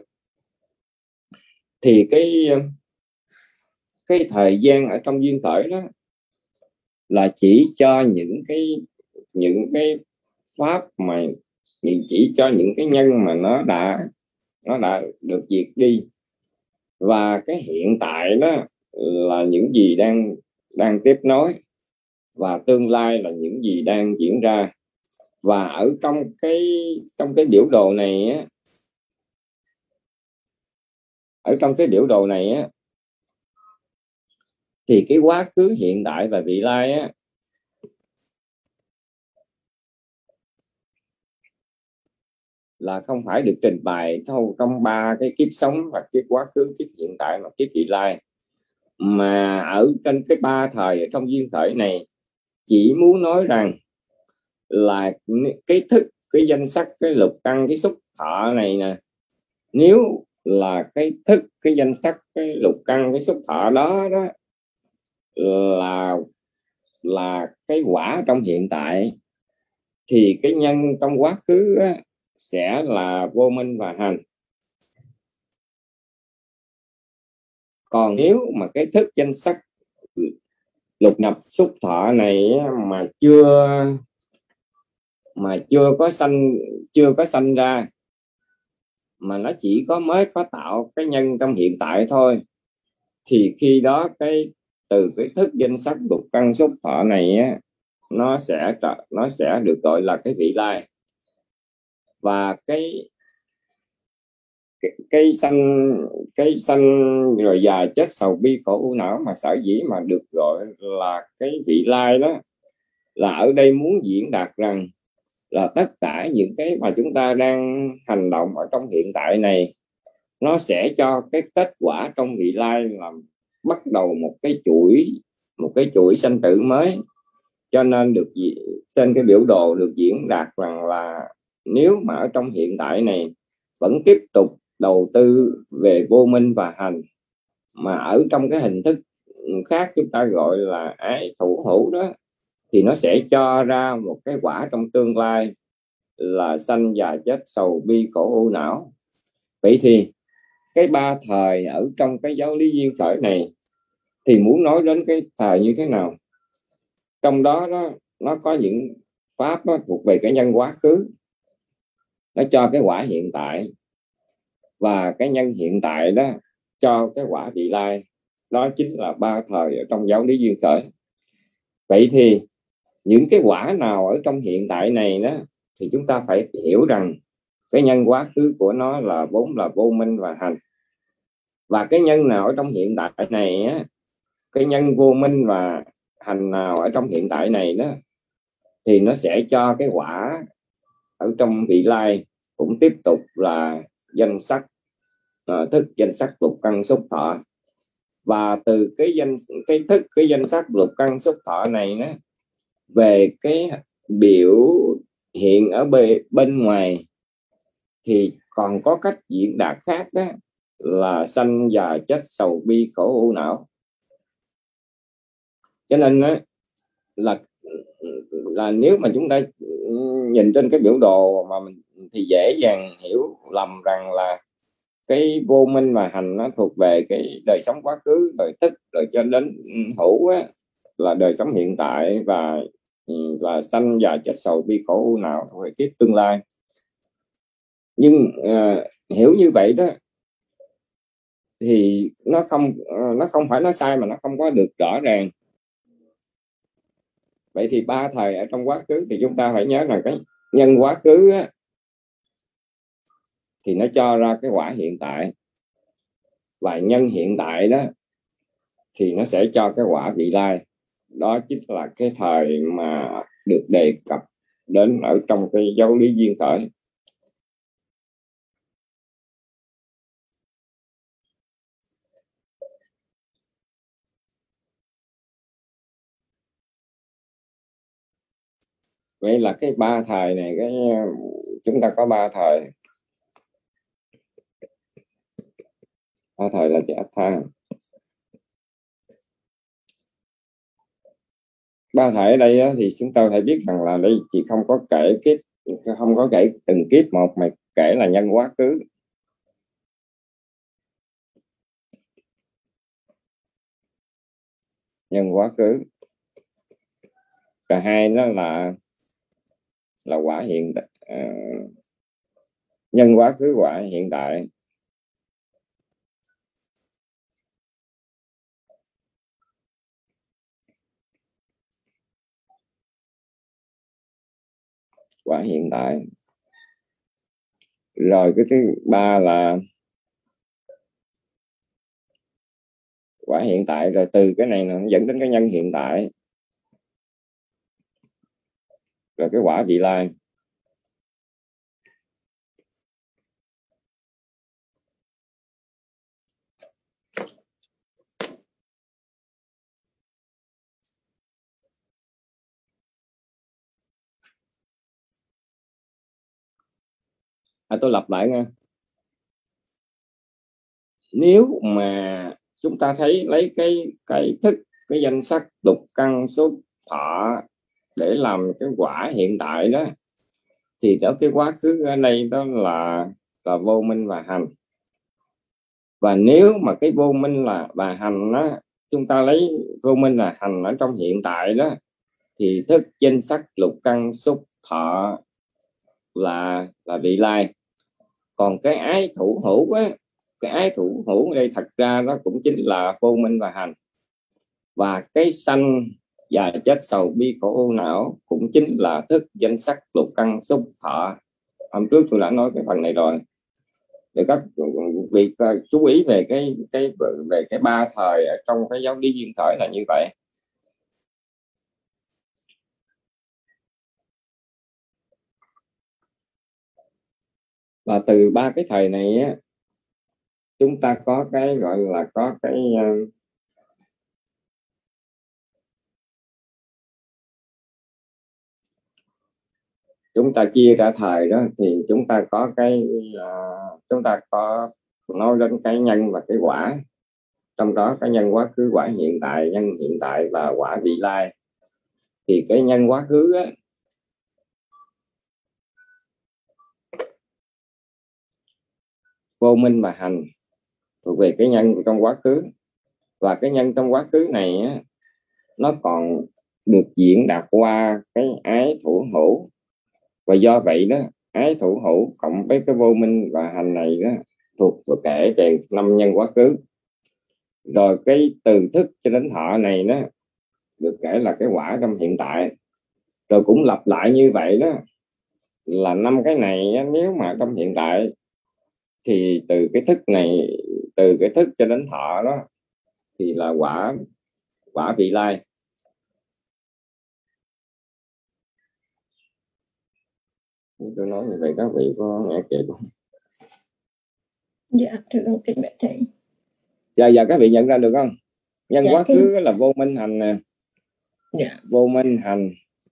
Thì cái cái thời gian ở trong duyên khởi đó là chỉ cho những cái những cái pháp mà chỉ cho những cái nhân mà nó đã nó đã được diệt đi. Và cái hiện tại đó là những gì đang đang tiếp nối, và tương lai là những gì đang diễn ra. Và ở trong cái trong cái biểu đồ này á, ở trong cái biểu đồ này á, thì cái quá khứ, hiện tại và vị lai á là không phải được trình bày thôi trong ba cái kiếp sống và kiếp quá khứ, kiếp hiện tại và kiếp vị lai, mà ở trên cái ba thời ở trong duyên khởi này chỉ muốn nói rằng là cái thức, cái danh sắc, cái lục căn, cái xúc thọ này nè, nếu là cái thức, cái danh sắc, cái lục căn, cái xúc thọ đó đó là là cái quả trong hiện tại, thì cái nhân trong quá khứ á, sẽ là vô minh và hành. Còn nếu mà cái thức, danh sắc, lục nhập, xúc thọ này mà chưa mà chưa có sanh chưa có sanh ra, mà nó chỉ có mới có tạo cái nhân trong hiện tại thôi, thì khi đó cái từ cái thức, danh sắc, lục căn, xúc thọ này á, nó sẽ nó sẽ được gọi là cái vị lai. Và cái cái, cái sanh cái sanh rồi già chết sầu bi khổ ưu não mà sở dĩ mà được gọi là cái vị lai đó, là ở đây muốn diễn đạt rằng là tất cả những cái mà chúng ta đang hành động ở trong hiện tại này, nó sẽ cho cái kết quả trong vị lai làm bắt đầu một cái chuỗi một cái chuỗi sanh tử mới. Cho nên được trên cái biểu đồ được diễn đạt rằng là nếu mà ở trong hiện tại này vẫn tiếp tục đầu tư về vô minh và hành, mà ở trong cái hình thức khác chúng ta gọi là ái thủ hữu đó, thì nó sẽ cho ra một cái quả trong tương lai là sanh già chết sầu bi khổ ưu não. Vậy thì cái ba thời ở trong cái giáo lý duyên khởi này thì muốn nói đến cái thời như thế nào? Trong đó, đó nó có những pháp đó, thuộc về cái nhân quá khứ, nó cho cái quả hiện tại, và cái nhân hiện tại đó cho cái quả vị lai. Đó chính là ba thời ở trong giáo lý duyên khởi. Vậy thì những cái quả nào ở trong hiện tại này đó thì chúng ta phải hiểu rằng cái nhân quá khứ của nó là vốn là vô minh và hành. Và cái nhân nào ở trong hiện tại này á, cái nhân vô minh và hành nào ở trong hiện tại này đó, thì nó sẽ cho cái quả ở trong vị lai cũng tiếp tục là danh sắc, uh, thức danh sắc lục căn xúc thọ. Và từ cái danh cái thức cái danh sắc lục căn xúc thọ này đó, về cái biểu hiện ở bên, bên ngoài thì còn có cách diễn đạt khác đó, là sanh già chết sầu bi khổ ưu não. Cho nên đó, là là nếu mà chúng ta nhìn trên cái biểu đồ mà mình thì dễ dàng hiểu lầm rằng là cái vô minh và hành nó thuộc về cái đời sống quá khứ, rồi tức, rồi cho đến hữu á, là đời sống hiện tại, và là sanh già chết sầu bi khổ ưu não thuộc về kiếp tương lai. Nhưng uh, hiểu như vậy đó thì nó không uh, nó không phải nó sai, mà nó không có được rõ ràng. Vậy thì ba thời ở trong quá khứ thì chúng ta phải nhớ là cái nhân quá khứ á, thì nó cho ra cái quả hiện tại, và nhân hiện tại đó thì nó sẽ cho cái quả vị lai. Đó chính là cái thời mà được đề cập đến ở trong cái giáo lý duyên khởi. Vậy là cái ba thời này, cái chúng ta có ba thời. Ba thời là chữ tha. Ba thời ở đây á, thì chúng ta phải biết rằng là đây chỉ không có kể kiếp, không có kể từng kiếp một, mà kể là nhân quá khứ. Nhân quá khứ. Và hai nó là là quả hiện uh, nhân quá khứ quả hiện tại. Quả hiện tại. Rồi cái thứ ba là quả hiện tại, rồi từ cái này nó dẫn đến cái nhân hiện tại, rồi cái quả vị lai. À, tôi lặp lại nha. Nếu mà chúng ta thấy lấy cái cái thức, cái danh sắc lục căn xúc thọ để làm cái quả hiện tại đó, thì đó cái quá khứ ở đây đó là là vô minh và hành. Và nếu mà cái vô minh là và hành đó, chúng ta lấy vô minh là hành ở trong hiện tại đó, thì thức danh sắc lục căn xúc thọ là là vị lai. Còn cái ái thủ hữu á, cái ái thủ hữu ở đây thật ra nó cũng chính là vô minh và hành. Và cái sanh già chết sầu bi khổ ưu não cũng chính là thức danh sắc lục căn xúc thọ. Hôm trước tôi đã nói cái phần này rồi. để các vị chú ý về cái cái về cái ba thời ở trong cái giáo lý duyên khởi là như vậy. Và từ ba cái thời này á, chúng ta có cái gọi là có cái uh, chúng ta chia ra thời đó thì chúng ta có cái uh, chúng ta có nói đến cái nhân và cái quả, trong đó cái nhân quá khứ, quả hiện tại, nhân hiện tại và quả vị lai. Thì cái nhân quá khứ á, vô minh và hành thuộc về cái nhân trong quá khứ, và cái nhân trong quá khứ này á, nó còn được diễn đạt qua cái ái thủ hữu, và do vậy đó ái thủ hữu cộng với cái vô minh và hành này đó thuộc và kể về năm nhân quá khứ. Rồi cái từ thức cho đến thọ này đó được kể là cái quả trong hiện tại. Rồi cũng lặp lại như vậy đó, là năm cái này nếu mà trong hiện tại thì từ cái thức này, từ cái thức cho đến thọ đó thì là quả quả vị lai. Tôi nói như vậy các vị có nghe kịp không? Dạ thưa con kính bạch thầy. Giờ giờ các vị nhận ra được không? Nhân Dạ, quá cái... khứ là vô minh hành nè. Dạ. Vô minh hành.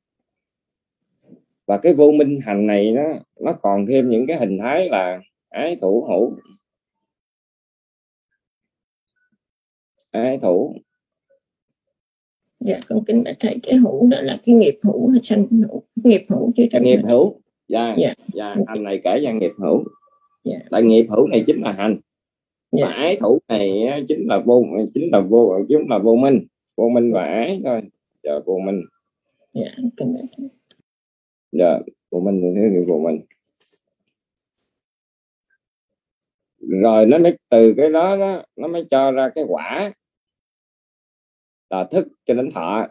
Và cái vô minh hành này nó nó còn thêm những cái hình thái là ái thủ hữu. Ái thủ. Dạ con kính bạch thầy, cái hữu đó là cái nghiệp hữu hay sanh hữu? Nghiệp hữu chứ. Cái nghiệp hữu. Dạ. Dạ. Dạ. Hành này kể ra nghiệp hữu. Dạ. Tại nghiệp hữu này chính là hành. Dạ. Và ái thủ này chính là vô chính là vô chính là vô minh, vô minh và ái thôi. Dạ, vô minh. Dạ, kính bạch thầy. Dạ, vô minh thế thì vô minh. Rồi nó mới từ cái đó, đó nó mới cho ra cái quả là thức cho đến thọ.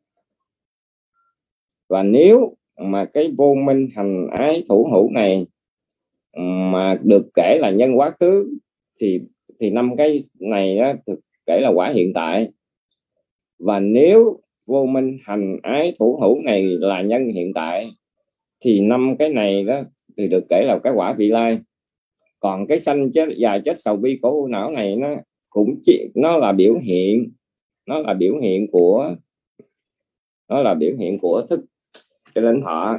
Và nếu mà cái vô minh hành ái thủ hữu này mà được kể là nhân quá khứ thì thì năm cái này đó thực kể là quả hiện tại. Và nếu vô minh hành ái thủ hữu này là nhân hiện tại thì năm cái này đó thì được kể là cái quả vị lai. Còn cái sanh chết già chết sầu bi khổ não này nó cũng chỉ nó là biểu hiện, nó là biểu hiện của nó là biểu hiện của thức cho đến thọ.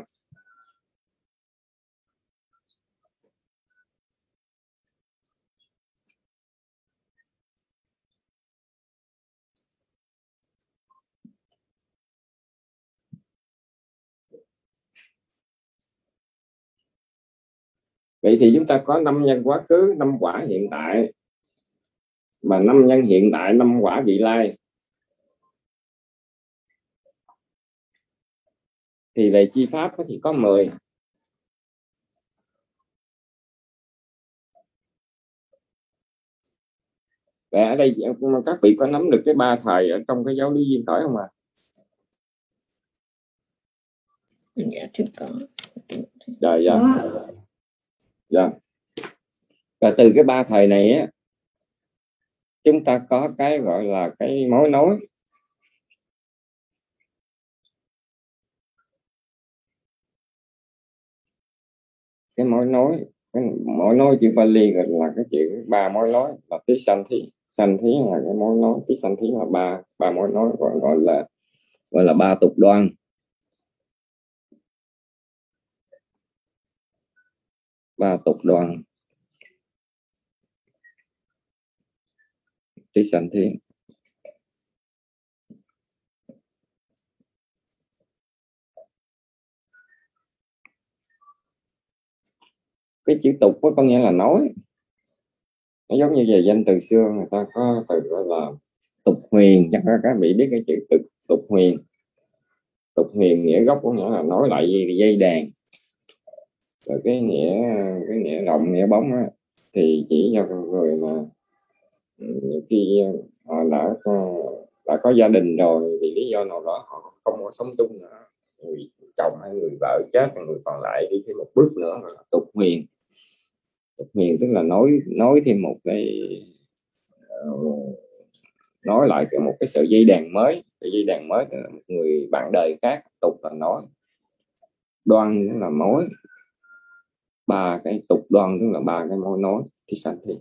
Vậy thì chúng ta có năm nhân quá khứ, năm quả hiện tại, và năm nhân hiện tại, năm quả vị lai. Thì về chi pháp thì có mười. Vậy ở đây các vị có nắm được cái ba thời ở trong cái giáo lý duyên khởi không ạ? À? Dạ thưa có. Dạ dạ. Dạ. Và từ cái ba thời này á, chúng ta có cái gọi là cái mối nối. Cái mối nối, cái mối nối chữ Pali gọi là cái chữ ba mối nối là tí sanh thí. Sanh thí là cái mối nối, tí sanh thí là ba ba mối nối, gọi, gọi là gọi là ba tục đoan. Ba tục đoan. Tí sanh thí. Cái chữ tục có nghĩa là nói. Nó giống như về danh từ xưa người ta có từ gọi là tục huyền, chắc các vị biết cái chữ tục, tục huyền. Tục huyền nghĩa gốc có nghĩa là nói lại dây, dây đàn. Rồi cái nghĩa cái nghĩa rộng, nghĩa bóng á, thì chỉ cho người mà khi họ đã có, đã có gia đình rồi vì lý do nào đó họ không có sống chung nữa, người chồng hay người vợ chết, người còn lại đi thêm một bước nữa là tục huyền. tục huyền tức là nói nói thêm một cái uh, nói lại một cái sợi dây đàn mới. Sợi dây đàn mới là một người bạn đời khác. Tục là nói, đoan tức là mối, ba cái tục đoan tức là ba cái mối nói thì sanh thì.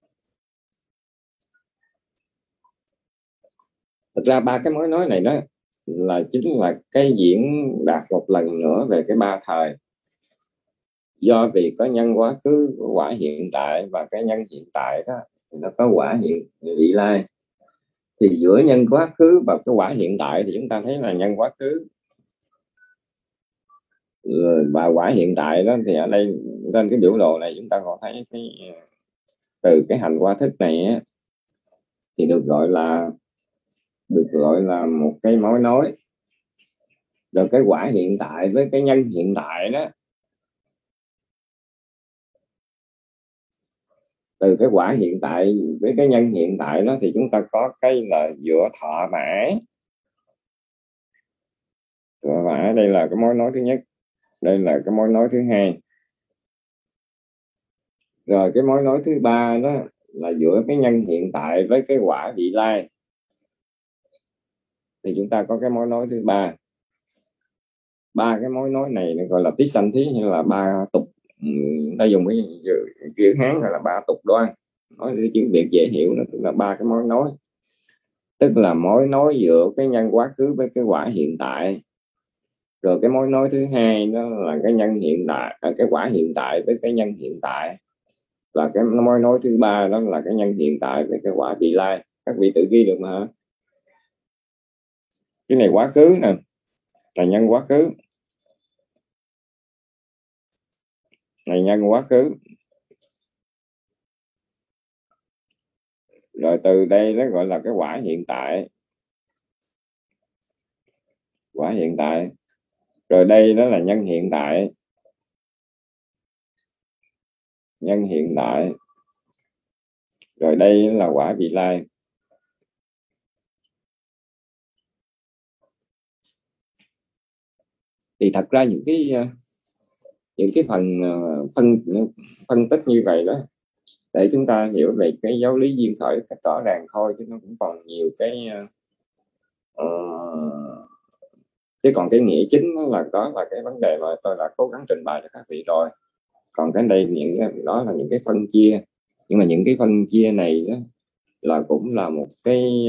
Thực ra ba cái mối nói này đó là chính là cái diễn đạt một lần nữa về cái ba thời. Do vì có nhân quá khứ, quả hiện tại, và cái nhân hiện tại đó thì nó có quả hiện vị lai. Thì giữa nhân quá khứ và cái quả hiện tại thì chúng ta thấy là nhân quá khứ và quả hiện tại đó, thì ở đây trên cái biểu đồ này chúng ta còn thấy cái từ cái hành qua thức này á, thì được gọi là được gọi là một cái mối nói. Rồi cái quả hiện tại với cái nhân hiện tại đó, từ cái quả hiện tại với cái nhân hiện tại đó thì chúng ta có cái là giữa thọ và ái. Thọ và ái đây là cái mối nói thứ nhất, đây là cái mối nói thứ hai. Rồi cái mối nói thứ ba đó là giữa cái nhân hiện tại với cái quả vị lai, thì chúng ta có cái mối nói thứ ba. Ba cái mối nói này gọi là tiết sanh thí, hay là ba tục. Ta dùng cái chữ Hán gọi là ba tục đoan, nói cái chữ Việt dễ hiểu, nó tức là ba cái mối nói, tức là mối nói giữa cái nhân quá khứ với cái quả hiện tại. Rồi cái mối nói thứ hai đó là cái nhân hiện tại, cái quả hiện tại với cái nhân hiện tại. Và cái mối nói thứ ba đó là cái nhân hiện tại với cái quả vị lai. Các vị tự ghi được mà. Cái này quá khứ nè, là nhân quá khứ, này nhân quá khứ. Rồi từ đây nó gọi là cái quả hiện tại, quả hiện tại. Rồi đây đó là nhân hiện tại, nhân hiện tại. Rồi đây là quả vị lai. Thì thật ra những cái những cái phần phân phân tích như vậy đó, để chúng ta hiểu về cái giáo lý duyên khởi cách rõ ràng thôi, chứ nó cũng còn nhiều cái uh, chứ còn cái nghĩa chính là đó là cái vấn đề mà tôi đã cố gắng trình bày cho các vị rồi. Còn cái đây những cái đó là những cái phân chia, nhưng mà những cái phân chia này đó là cũng là một cái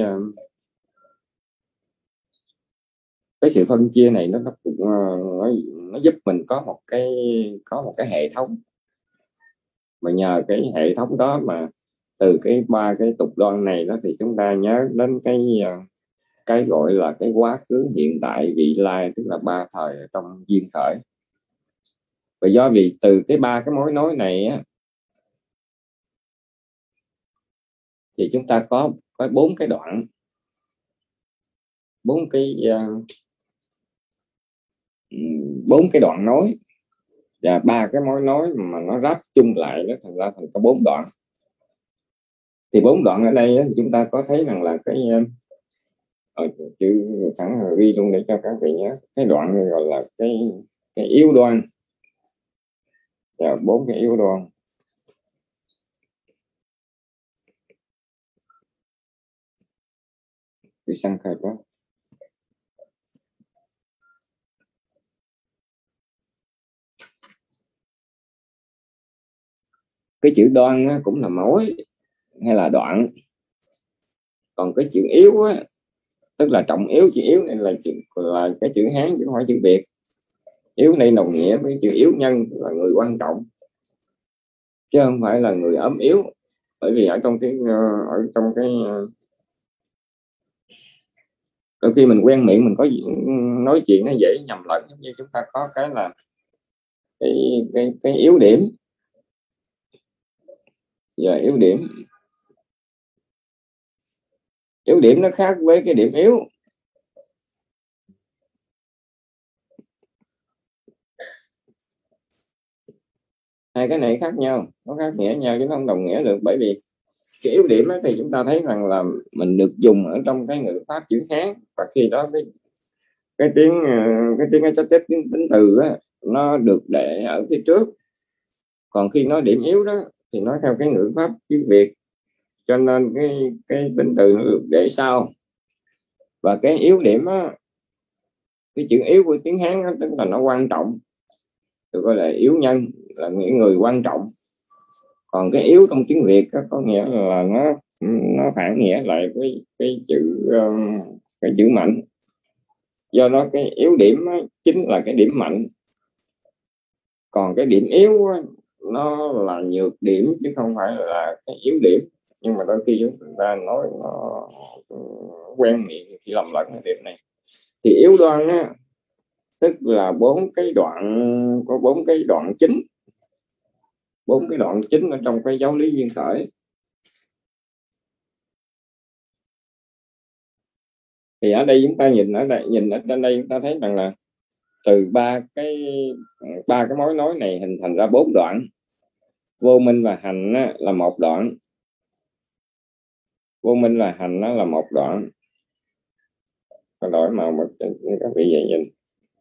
cái sự phân chia này nó nó cũng nó, nó giúp mình có một cái có một cái hệ thống, mà nhờ cái hệ thống đó mà từ cái ba cái tục đoan này đó thì chúng ta nhớ đến cái cái gọi là cái quá khứ, hiện tại, vị lai, tức là ba thời trong duyên khởi. Và do vì từ cái ba cái mối nói này á, thì chúng ta có có bốn cái đoạn, bốn cái bốn cái đoạn nói và ba cái mối nói mà nó ráp chung lại đó thành ra thành có bốn đoạn. Thì bốn đoạn ở đây á, thì chúng ta có thấy rằng là cái ở chữ sẵn ghi luôn để cho các vị nhớ. Cái đoạn này gọi là cái cái yếu đoan, và bốn cái yếu đoan. Đi sang khai đó. Cái chữ đoan á, cũng là mối hay là đoạn. Còn cái chữ yếu á, tức là trọng yếu, chữ yếu này là chữ là cái chữ Hán chứ không phải chữ Việt. Yếu này đồng nghĩa với chữ yếu nhân, là người quan trọng, chứ không phải là người ốm yếu. Bởi vì ở trong cái ở trong cái đôi khi mình quen miệng mình có nói chuyện nó dễ nhầm lẫn, như chúng ta có cái là cái cái, cái yếu điểm. Giờ yếu điểm yếu điểm nó khác với cái điểm yếu. Hai cái này khác nhau, nó khác nghĩa nhau chứ nó không đồng nghĩa được. Bởi vì cái yếu điểm thì chúng ta thấy rằng là mình được dùng ở trong cái ngữ pháp chữ Hán, và khi đó cái cái tiếng cái tiếng cái chất tiếng tính từ á, nó được để ở phía trước. Còn khi nói điểm yếu đó thì nói theo cái ngữ pháp tiếng Việt, cho nên cái cái tính từ nó được để sau. Và cái yếu điểm á, cái chữ yếu của tiếng Hán đó, tức là nó quan trọng, được gọi là yếu nhân, là những người quan trọng. Còn cái yếu trong tiếng Việt đó, có nghĩa là nó nó phản nghĩa lại với cái chữ cái chữ mạnh. Do đó cái yếu điểm đó, chính là cái điểm mạnh, còn cái điểm yếu đó, nó là nhược điểm chứ không phải là cái yếu điểm. Nhưng mà đôi khi chúng ta nói nó quen miệng thì lầm lẫn cái điểm này. Thì yếu đoan á, tức là bốn cái đoạn, có bốn cái đoạn chính, bốn cái đoạn chính ở trong cái giáo lý duyên khởi. Thì ở đây chúng ta nhìn ở đây, nhìn ở trên đây chúng ta thấy rằng là từ ba cái ba cái mối nối này hình thành ra bốn đoạn. Vô minh và hành á, là một đoạn. Vô minh và hành nó là một đoạn. Có đổi màu một các vị vậy nhìn.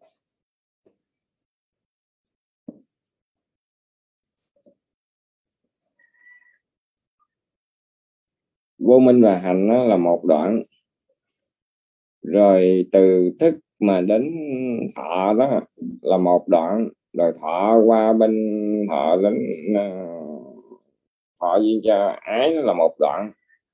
Vô minh và hành nó là một đoạn. Rồi từ thức mà đến thọ đó là một đoạn. Rồi thọ qua bên thọ đến thọ duyên cho ái nó là một đoạn.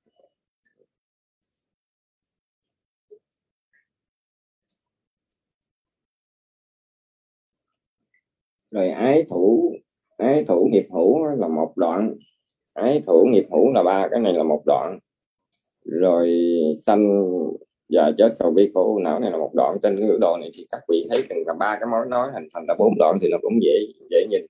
Rồi ái thủ, ái thủ nghiệp hữu là một đoạn. Ái thủ nghiệp hữu là ba, cái này là một đoạn. Rồi sanh và chết sầu bi khổ não này là một đoạn. Trên cái đoạn này thì các vị thấy từng là ba cái mối nói hình thành là bốn đoạn thì nó cũng dễ dễ nhìn.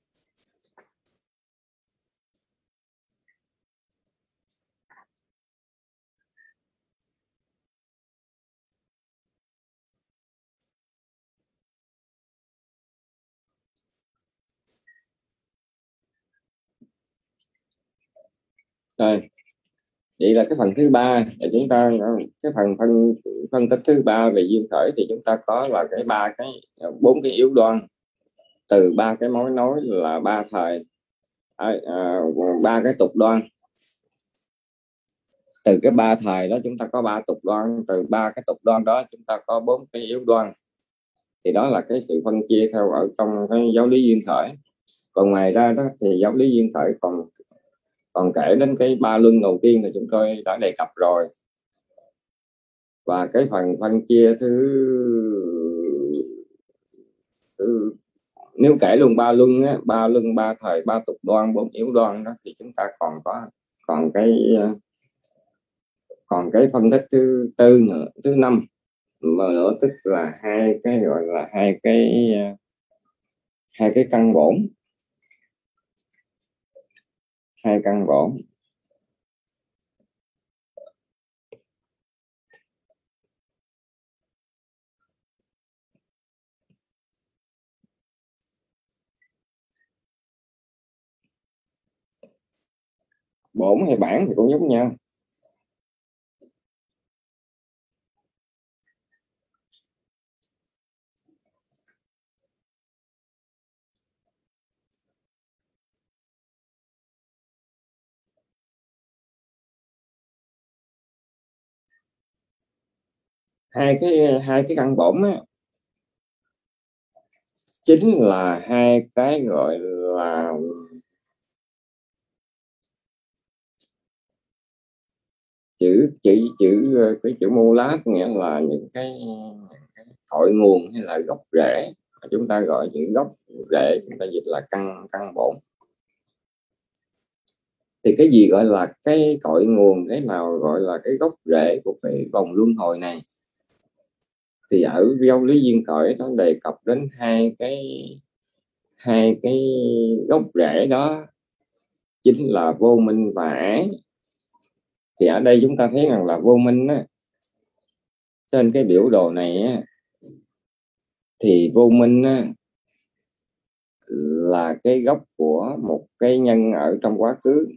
Rồi, vậy là cái phần thứ ba là chúng ta, cái phần phân phân tích thứ ba về duyên khởi thì chúng ta có là cái ba cái bốn cái yếu đoan từ ba cái mối nối là ba thời, à, à, ba cái tục đoan. Từ cái ba thời đó chúng ta có ba tục đoan, từ ba cái tục đoan đó chúng ta có bốn cái yếu đoan. Thì đó là cái sự phân chia theo ở trong cái giáo lý duyên khởi. Còn ngoài ra đó thì giáo lý duyên khởi còn còn kể đến cái ba luân đầu tiên thì chúng tôi đã đề cập rồi. Và cái phần phân chia thứ, thứ nếu kể luôn ba luân á, ba luân, ba thời, ba tục đoan, bốn yếu đoan đó thì chúng ta còn có còn cái còn cái phân tích thứ tư nữa, thứ năm mà nữa, tức là hai cái gọi là hai cái hai cái căn bổn, hai căn bổn. Bổn hay bản thì cũng giống nhau. Hai cái hai cái căn bổn á, chính là hai cái gọi là chữ chữ chữ cái chữ mô lát, nghĩa là những cái cội nguồn hay là gốc rễ. Chúng ta gọi những gốc rễ, chúng ta dịch là căn căn bổn. Thì cái gì gọi là cái cội nguồn, cái nào gọi là cái gốc rễ của cái vòng luân hồi này? Thì ở giáo lý duyên khởi nó đề cập đến hai cái hai cái gốc rễ đó, chính là vô minh và ái. Thì ở đây chúng ta thấy rằng là vô minh á, trên cái biểu đồ này á, thì vô minh á, là cái gốc của một cái nhân ở trong quá khứ,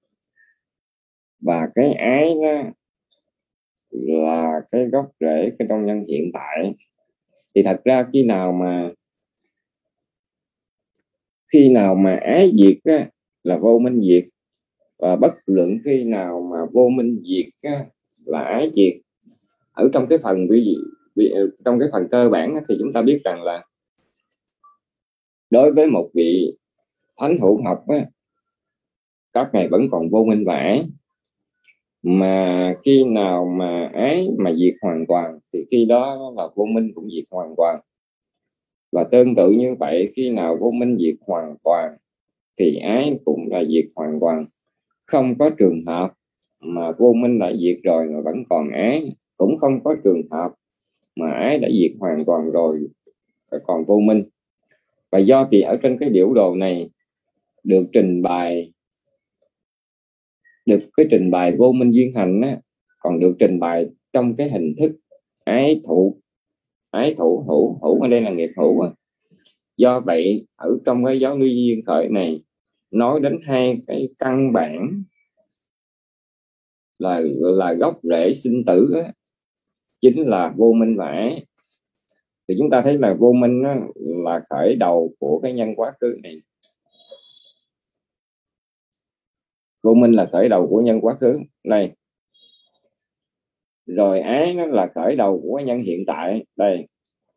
và cái ái đó là cái gốc rễ cái trong nhân hiện tại. Thì thật ra khi nào mà khi nào mà ái diệt á, là vô minh diệt. Và bất luận khi nào mà vô minh diệt á, là ái diệt. Ở trong cái phần vi, vi, trong cái phần cơ bản á, thì chúng ta biết rằng là đối với một vị thánh hữu học á, các ngài vẫn còn vô minh và ái. Mà khi nào mà ái mà diệt hoàn toàn thì khi đó là vô minh cũng diệt hoàn toàn. Và tương tự như vậy, khi nào vô minh diệt hoàn toàn thì ái cũng là diệt hoàn toàn. Không có trường hợp mà vô minh đã diệt rồi mà vẫn còn ái, cũng không có trường hợp mà ái đã diệt hoàn toàn rồi còn vô minh. Và do vì ở trên cái biểu đồ này được trình bày, được cái trình bày vô minh duyên hành á, còn được trình bày trong cái hình thức ái thụ, ái thủ hữu, hữu ở đây là nghiệp hữu à. Do vậy ở trong cái giáo lý duyên khởi này nói đến hai cái căn bản là là gốc rễ sinh tử á, chính là vô minh và ái. Thì chúng ta thấy là vô minh á, là khởi đầu của cái nhân quá khứ này. Vô minh là khởi đầu của nhân quá khứ này. Rồi ái nó là khởi đầu của nhân hiện tại đây.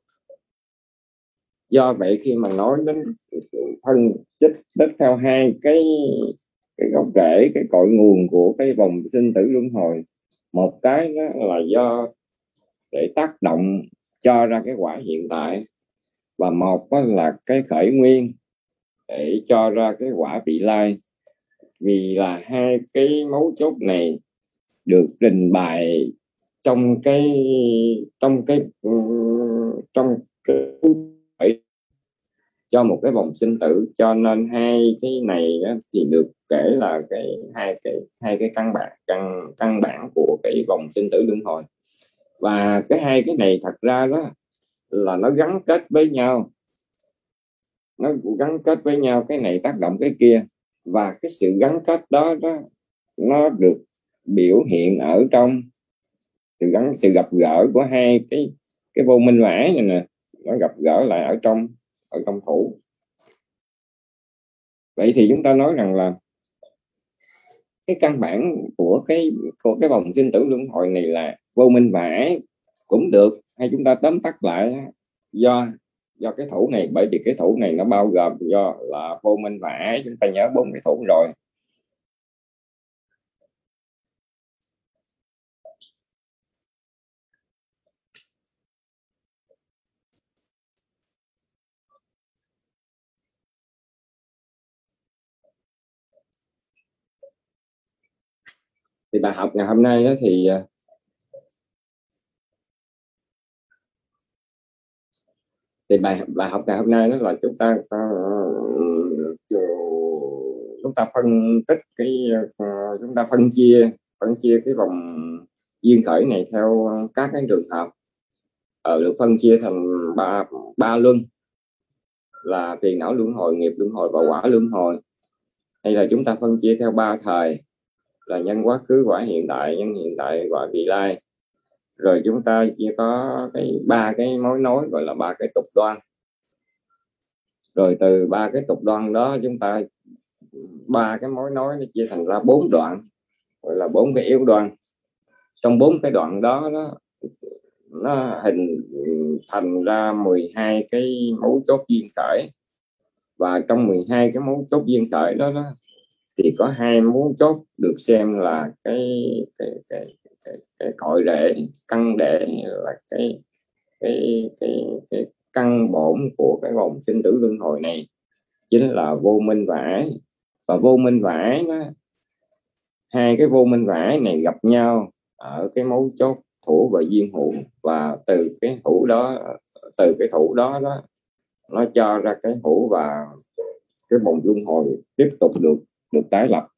Do vậy khi mà nói đến phân tích đất theo hai cái cái gốc rễ, cái cội nguồn của cái vòng sinh tử luân hồi, một cái đó là do để tác động cho ra cái quả hiện tại, và một đó là cái khởi nguyên để cho ra cái quả vị lai. Vì là hai cái mấu chốt này được trình bày trong cái trong cái trong cái cho một cái vòng sinh tử, cho nên hai cái này thì được kể là cái hai cái hai cái căn bản căn căn bản của cái vòng sinh tử luân hồi. Và cái hai cái này thật ra đó là nó gắn kết với nhau, nó gắn kết với nhau, cái này tác động cái kia. Và cái sự gắn kết đó, đó nó được biểu hiện ở trong sự gắn sự gặp gỡ của hai cái cái vô minh và ái này nè, nó gặp gỡ lại ở trong ở trong thủ. Vậy thì chúng ta nói rằng là cái căn bản của cái của cái vòng sinh tử luân hồi này là vô minh và ái cũng được, hay chúng ta tóm tắt lại do do cái thủ này, bởi vì cái thủ này nó bao gồm do là vô minh và ái. Chúng ta nhớ bốn cái thủ rồi. Thì bài học ngày hôm nay đó thì thì bài bài học ngày hôm nay đó là chúng ta chúng ta phân tích cái chúng ta phân chia phân chia cái vòng duyên khởi này theo các cái trường hợp, ở được phân chia thành ba ba luân là phiền não luân hồi, nghiệp luân hồi và quả luân hồi. Hay là chúng ta phân chia theo ba thời là nhân quá khứ, quả hiện tại, nhân hiện tại, quả vị lai. Rồi chúng ta chỉ có cái ba cái mối nối gọi là ba cái tục đoan. Rồi từ ba cái tục đoan đó chúng ta ba cái mối nối nó chia thành ra bốn đoạn gọi là bốn cái yếu đoan. Trong bốn cái đoạn đó, đó nó hình thành ra mười hai cái mấu chốt duyên khởi. Và trong mười hai cái mấu chốt duyên khởi đó, đó thì có hai mấu chốt được xem là cái cái cái cái, cái cội rễ, căn đệ, là cái cái cái cái căn bổn của cái vòng sinh tử luân hồi này, chính là vô minh và ái. Và vô minh và ái đó, hai cái vô minh và ái này gặp nhau ở cái mấu chốt thủ và duyên hữu, và từ cái hữu đó, từ cái thủ đó đó nó cho ra cái hữu, và cái vòng luân hồi tiếp tục được được tái lập.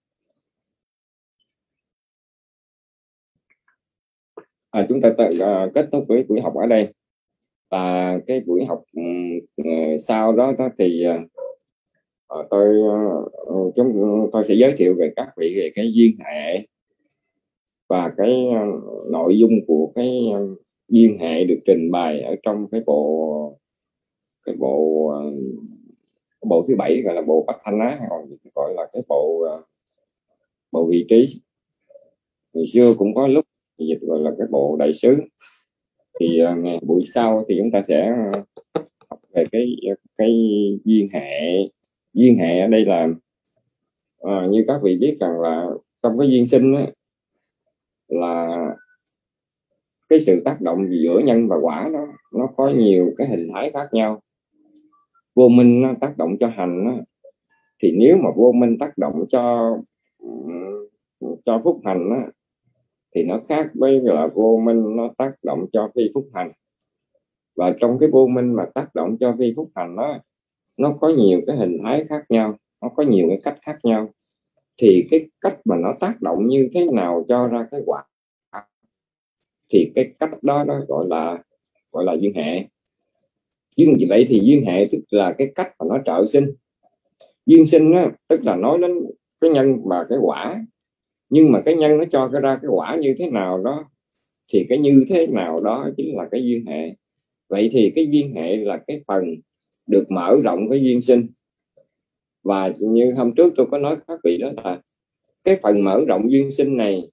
À, chúng ta tự, uh, kết thúc với buổi học ở đây. Và cái buổi học uh, sau đó, đó thì uh, tôi uh, chúng tôi sẽ giới thiệu về các vị về cái duyên hệ và cái uh, nội dung của cái uh, duyên hệ được trình bày ở trong cái bộ cái bộ uh, bộ thứ bảy, gọi là bộ Bát Thanh Á, còn gọi là cái bộ uh, bộ vị trí. Ngày xưa cũng có lúc dịch gọi là cái bộ đại sứ. Thì uh, ngày buổi sau thì chúng ta sẽ học về cái cái duyên hệ. Duyên hệ ở đây là uh, như các vị biết rằng là trong cái duyên sinh á, là cái sự tác động giữa nhân và quả đó nó có nhiều cái hình thái khác nhau. Vô minh nó tác động cho hành đó, thì nếu mà vô minh tác động cho cho phúc hành đó, thì nó khác với là vô minh nó tác động cho phi phúc hành. Và trong cái vô minh mà tác động cho phi phúc hành đó, nó có nhiều cái hình thái khác nhau, nó có nhiều cái cách khác nhau. Thì cái cách mà nó tác động như thế nào cho ra cái quả, thì cái cách đó đó gọi là gọi là duyên hệ. Duyên gì vậy? Thì duyên hệ tức là cái cách mà nó trợ sinh. Duyên sinh đó, tức là nói đến cái nhân và cái quả. Nhưng mà cái nhân nó cho cái ra cái quả như thế nào đó, thì cái như thế nào đó chính là cái duyên hệ. Vậy thì cái duyên hệ là cái phần được mở rộng cái duyên sinh. Và như hôm trước tôi có nói các vị đó là cái phần mở rộng duyên sinh này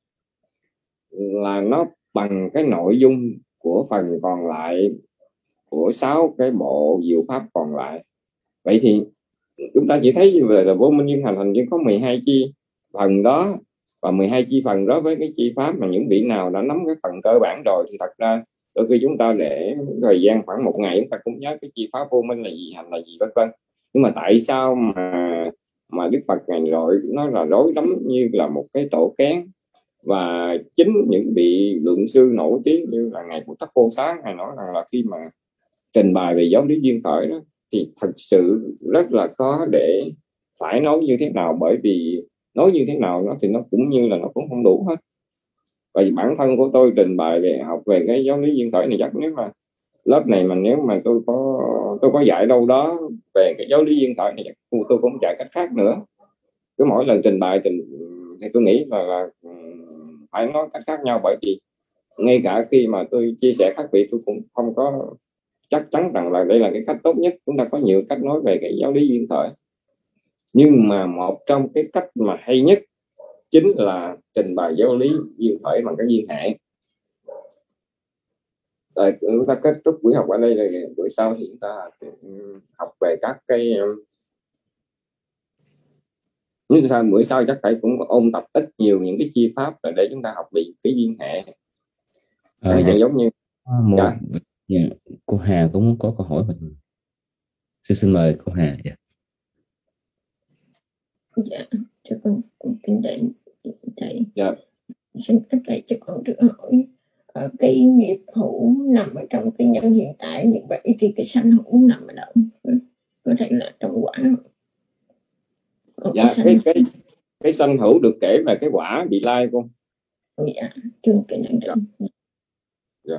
là nó bằng cái nội dung của phần còn lại của sáu cái bộ diệu pháp còn lại. Vậy thì chúng ta chỉ thấy về là vô minh duyên hành hành chỉ có mười hai chi phần đó, và mười hai chi phần đó với cái chi pháp mà những vị nào đã nắm cái phần cơ bản rồi thì thật ra đôi khi chúng ta để thời gian khoảng một ngày chúng ta cũng nhớ cái chi pháp vô minh là gì, hành là gì, vân vân. Nhưng mà tại sao mà mà Đức Phật ngài gọi nó là rối rắm như là một cái tổ kén? Và chính những vị luận sư nổi tiếng như là ngài Phổ Tắc Cô Xá, ngài nói rằng là khi mà trình bày về giáo lý duyên khởi đó, thì thật sự rất là khó để phải nói như thế nào, bởi vì nói như thế nào nó thì nó cũng như là nó cũng không đủ hết. Và bản thân của tôi trình bày về học về cái giáo lý duyên khởi này, chắc nếu mà lớp này mà nếu mà tôi có tôi có dạy đâu đó về cái giáo lý duyên khởi này, tôi cũng dạy cách khác nữa. Cứ mỗi lần trình bày trình thì tôi nghĩ là, là phải nói cách khác nhau, bởi vì ngay cả khi mà tôi chia sẻ các vị tôi cũng không có chắc chắn rằng là đây là cái cách tốt nhất. Chúng ta có nhiều cách nói về cái giáo lý duyên khởi, nhưng mà một trong cái cách mà hay nhất chính là trình bày giáo lý duyên khởi bằng cái duyên hệ. Rồi chúng ta kết thúc buổi học ở đây, rồi buổi sau thì chúng ta học về các cái, nhưng sao buổi sau chắc phải cũng ôn tập ít nhiều những cái chi pháp để chúng ta học về cái duyên hệ. À, à, giống như một dạ. Dạ, cô Hà cũng có câu hỏi mình. Xin xin mời cô Hà. Dạ, dạ cho con kính đến thầy. Dạ. Xin phép thầy cho con được hỏi, uh, cái nghiệp hữu nằm ở trong cái nhân hiện tại như vậy thì cái sanh hữu nằm ở đâu? Có thể là trong quả. Còn Dạ, cái sanh cái cái cái sanh hữu được kể là cái quả vị lai con. Dạ, chương cái này Dạ. Dạ.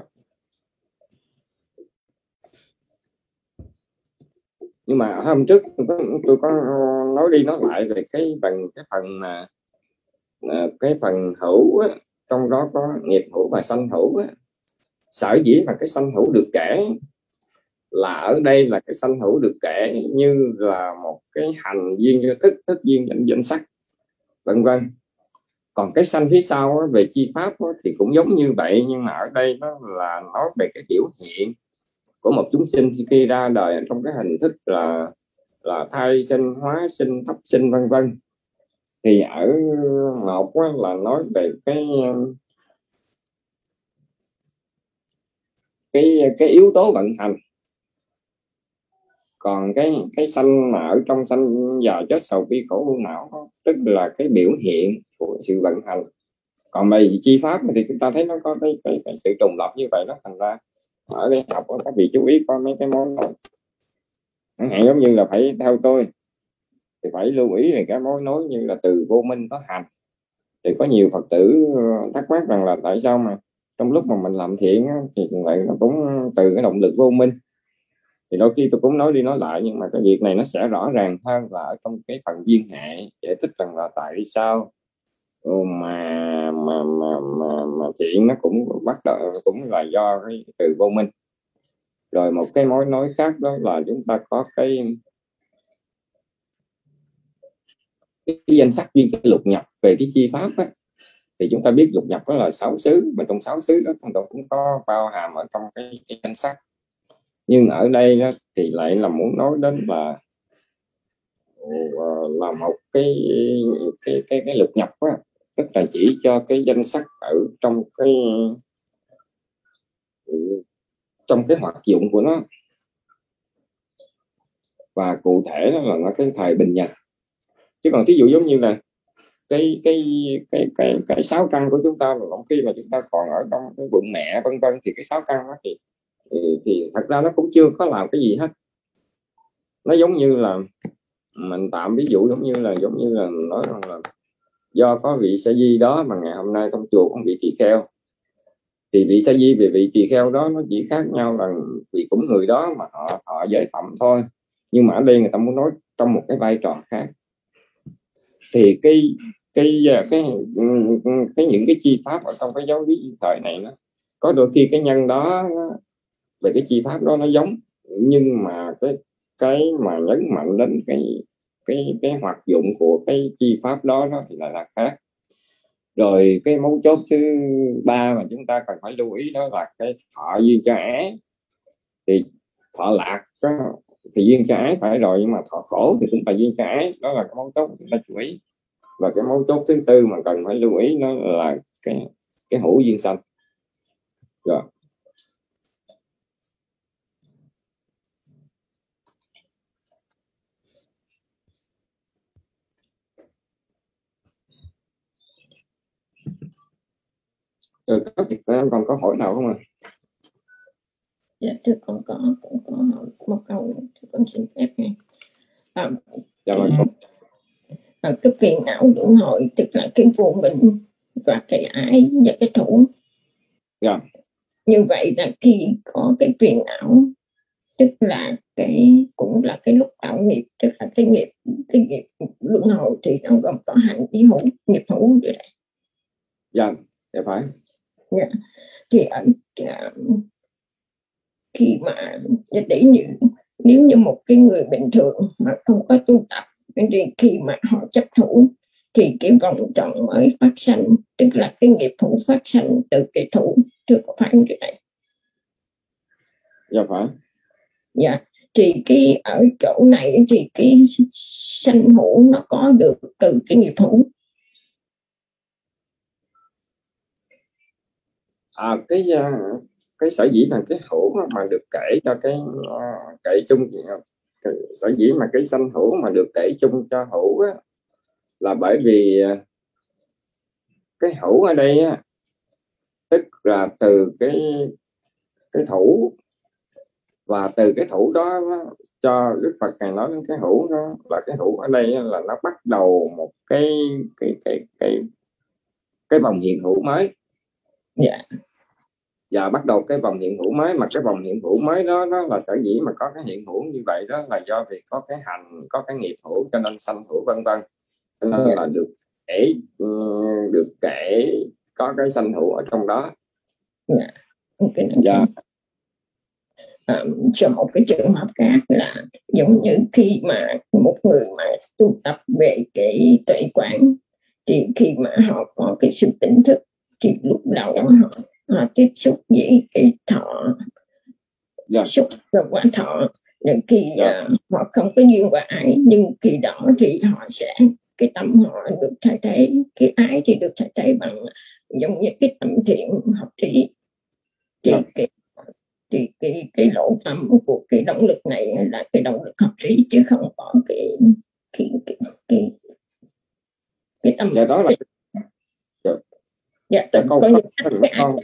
Nhưng mà hôm trước tôi có, tôi có nói đi nói lại về cái phần cái phần mà cái phần hữu á, trong đó có nghiệp hữu và sanh hữu á. Sở dĩ mà cái sanh hữu được kể là ở đây là cái sanh hữu được kể như là một cái hành duyên, thức thức duyên, danh danh sắc, vân vân. Còn cái sanh phía sau á, về chi pháp á, thì cũng giống như vậy, nhưng mà ở đây nó là nói về cái biểu hiện của một chúng sinh khi ra đời trong cái hình thức là là thai sinh, hóa sinh, thấp sinh, vân vân. Thì ở một á, là nói về cái cái cái yếu tố vận hành. Còn cái cái sanh mà ở trong sanh già chết sầu bi khổ ưu não đó, tức là cái biểu hiện của sự vận hành. Còn về chi pháp thì chúng ta thấy nó có cái, cái, cái sự trùng lập như vậy đó. Thành ra ở đây học các vị chú ý có mấy cái món nói, chẳng hạn giống như là phải theo tôi thì phải lưu ý về cái mối nói như là từ vô minh có hành. Thì có nhiều Phật tử thắc mắc rằng là tại sao mà trong lúc mà mình làm thiện thì lại nó cũng từ cái động lực vô minh. Thì đôi khi tôi cũng nói đi nói lại, nhưng mà cái việc này nó sẽ rõ ràng hơn là ở trong cái phần duyên hệ, giải thích rằng là tại sao mà mà mà mà, mà thiện nó cũng bắt đầu cũng là do cái từ vô minh. Rồi một cái mối nói khác đó là chúng ta có cái cái, cái danh sách ghi cái lục nhập về cái chi pháp á, thì chúng ta biết lục nhập đó là sáu xứ, mà trong sáu xứ đó cũng có bao hàm ở trong cái, cái danh sách. Nhưng ở đây đó, thì lại là muốn nói đến là là một cái cái cái, cái lục nhập á, tức là chỉ cho cái danh sách ở trong cái trong cái hoạt dụng của nó, và cụ thể đó là nó cái thời bình nhật. Chứ còn ví dụ giống như là cái cái cái cái cái sáu căn của chúng ta, mà khi mà chúng ta còn ở trong cái bụng mẹ vân vân, thì cái sáu căn đó thì, thì thì thật ra nó cũng chưa có làm cái gì hết. Nó giống như là mình tạm ví dụ giống như là giống như là nói rằng là do có vị sa di đó mà ngày hôm nay trong chùa có vị tỳ kheo, thì vị sa di về vị tỳ kheo đó nó chỉ khác nhau là vị cúng người đó mà họ họ giới phẩm thôi. Nhưng mà ở đây người ta muốn nói trong một cái vai trò khác. Thì cái cái cái cái, cái những cái chi pháp ở trong cái giáo lý thời này nó có đôi khi cái nhân đó về cái chi pháp đó nó giống, nhưng mà cái cái mà nhấn mạnh đến cái cái cái hoạt dụng của cái chi pháp đó nó thì lại là khác. Rồi cái mấu chốt thứ ba mà chúng ta cần phải lưu ý đó là cái thọ duyên cho ái. Thì thọ lạc đó, thì duyên cho ái phải rồi, nhưng mà thọ khổ thì cũng là duyên cho ái. Đó là cái mấu chốt chúng ta chú ý. Và cái mấu chốt thứ tư mà cần phải lưu ý nó là cái cái hữu duyên sanh. Rồi. Rồi, còn có hỏi nào không ạ? À? Dạ thưa con có cũng có một câu nữa, thưa con xin phép nha. À, dạ cái, à, cái phiền não luân hồi tức là cái vô minh và cái ái và cái thủ. Dạ. Như vậy là khi có cái phiền não tức là cái cũng là cái lúc tạo nghiệp, tức là cái nghiệp cái nghiệp luân hồi thì nó gồm có hành vi hữu, nghiệp hữu rồi đấy. Dạ, dạ phải. Dạ. Thì ở khi mà để như nếu như một cái người bình thường mà không có tu tập, thì khi mà họ chấp thủ thì cái vòng tròn mới phát sanh, tức là cái nghiệp hữu phát sanh từ cái thủ, được có phải không vậy? Dạ phải. Dạ. Thì cái ở chỗ này thì cái sanh hữu nó có được từ cái nghiệp hữu. À cái cái sở dĩ là cái hữu mà được kể cho cái uh, kể chung, cái sở dĩ mà cái sanh hữu mà được kể chung cho hữu á, là bởi vì cái hữu ở đây á, tức là từ cái cái thủ, và từ cái thủ đó nó, cho Đức Phật Ngài nói đến cái hữu đó là cái hữu ở đây là nó bắt đầu một cái cái cái cái cái vòng hiện hữu mới. Dạ. Yeah. Và bắt đầu cái vòng hiện hữu mới, mà cái vòng hiện hữu mới đó, đó là sở dĩ mà có cái hiện hữu như vậy đó là do việc có cái hành, có cái nghiệp hữu cho nên sanh hữu vân vân, cho nên là được kể được kể có cái sanh hữu ở trong đó. Dạ. Okay. Dạ. À, cho một cái trường hợp khác là giống như khi mà một người mà tu tập về cái tuệ quán, thì khi mà họ có cái sự tỉnh thức thì lúc đầu đó họ, họ tiếp xúc với cái thọ, dạ. xúc và quả thọ. Đến khi dạ. uh, họ không có duyên và ái, nhưng khi đó thì họ sẽ, cái tâm họ được thay thế, cái ái thì được thay thế bằng giống như cái tâm thiện hợp trí. Thì dạ. cái thì cái cái lộ tâm của cái động lực này là cái động lực hợp lý, chứ không có cái cái cái cái, cái tâm. Dạ đó là dạ, dạ tôi có những cái con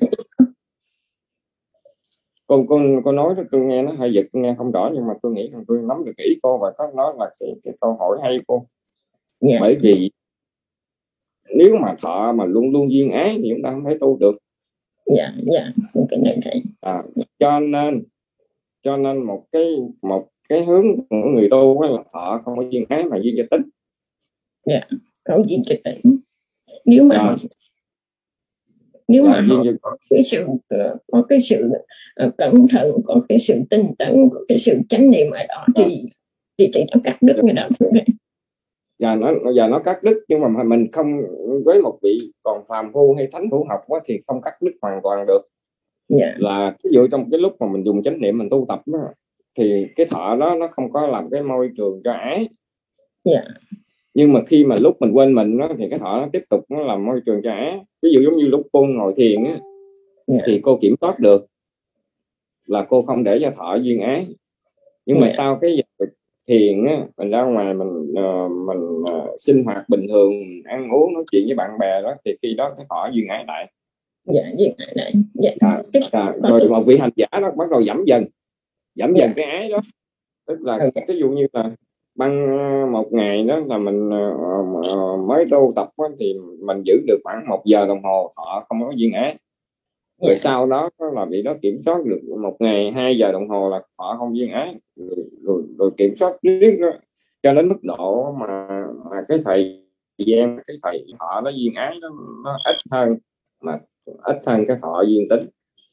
con con con nói đó, tôi nghe nó hơi giật, nghe không rõ, nhưng mà tôi nghĩ rằng tôi nắm được ý cô, và có nói là cái, cái câu hỏi hay cô. Dạ. Bởi vì nếu mà thọ mà luôn luôn duyên ái thì chúng ta không thể tu được. Dạ, dạ, cái này này. À, cho nên cho nên một cái một cái hướng của người tu là thọ không có duyên ái mà duyên cho tính. Dạ, không duyên cho tính. Nếu mà họ, nếu dạ, mà họ có cái sự có cái sự uh, cẩn thận, có cái sự tinh tấn, có cái sự chánh niệm ở đó, thì thì thì nó cắt đứt người đó thôi đấy. và nó và nó cắt đứt, nhưng mà mình không, với một vị còn phàm phu hay thánh hữu học quá thì không cắt đứt hoàn toàn được. Dạ. Là ví dụ trong cái lúc mà mình dùng chánh niệm mình tu tập đó, thì cái thọ đó nó không có làm cái môi trường cho ái. Dạ. Nhưng mà khi mà lúc mình quên mình đó, thì cái thọ nó tiếp tục nó làm môi trường cho ái. Ví dụ giống như lúc cô ngồi thiền á, Dạ. thì cô kiểm soát được là cô không để cho thọ duyên ái. Nhưng mà Dạ. sau cái giờ thiền á, mình ra ngoài mình uh, mình uh, sinh hoạt bình thường, ăn uống nói chuyện với bạn bè đó, thì khi đó cái thọ duyên ái lại. Dạ, duyên ái lại. Dạ. À, à, rồi một vị hành giả đó bắt đầu giảm dần, giảm Dạ. dần cái ái đó. Tức là Ừ, dạ. ví dụ như là băng một ngày đó là mình uh, mới tu tập đó, thì mình giữ được khoảng một giờ đồng hồ thọ không có duyên ái. Rồi Dạ. sau đó là vị đó kiểm soát được một ngày hai giờ đồng hồ là thọ không duyên ái, rồi, rồi, rồi kiểm soát riết đó cho đến mức độ mà, mà cái thời gian, cái thời thọ nó duyên ái nó, nó ít hơn, mà ít hơn cái thọ duyên tính.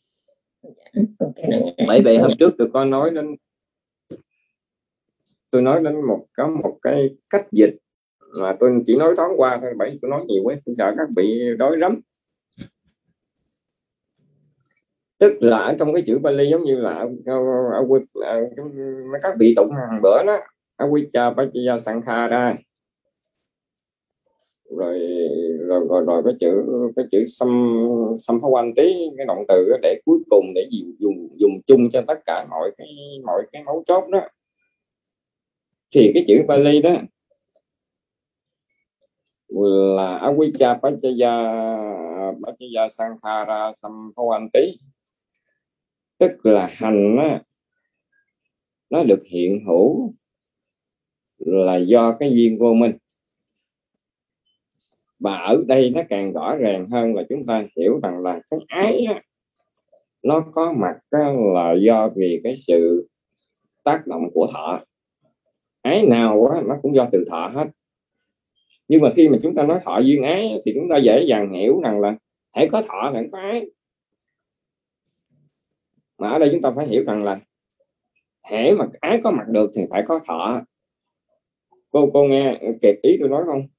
Bởi vậy hôm trước tôi có nói đến tôi nói đến một có một cái cách dịch mà tôi chỉ nói thoáng qua thôi, bởi tôi nói nhiều quá tôi sợ các vị đói rắm. Tức là ở trong cái chữ Bali giống như là các vị tụng hàng bữa đó, Avijja Paccaya Sankhara, rồi rồi rồi rồi cái chữ cái chữ sam Samphavanti, cái động từ đó để cuối cùng để dùng dùng dùng chung cho tất cả mọi cái mọi cái mấu chốt đó. Thì cái chữ Bali đó là Avijja Paccaya Paccaya Sankhara Samphavanti, tức là hành á, nó được hiện hữu là do cái duyên vô minh. Và ở đây nó càng rõ ràng hơn là chúng ta hiểu rằng là cái ái á, nó có mặt á, là do vì cái sự tác động của thọ. Ái nào á, nó cũng do từ thọ hết. Nhưng mà khi mà chúng ta nói thọ duyên ái thì chúng ta dễ dàng hiểu rằng là hãy có thọ hãy có ái. Mà ở đây chúng ta phải hiểu rằng là hễ mà ái có mặt được thì phải có thọ. Cô cô nghe kịp ý tôi nói không?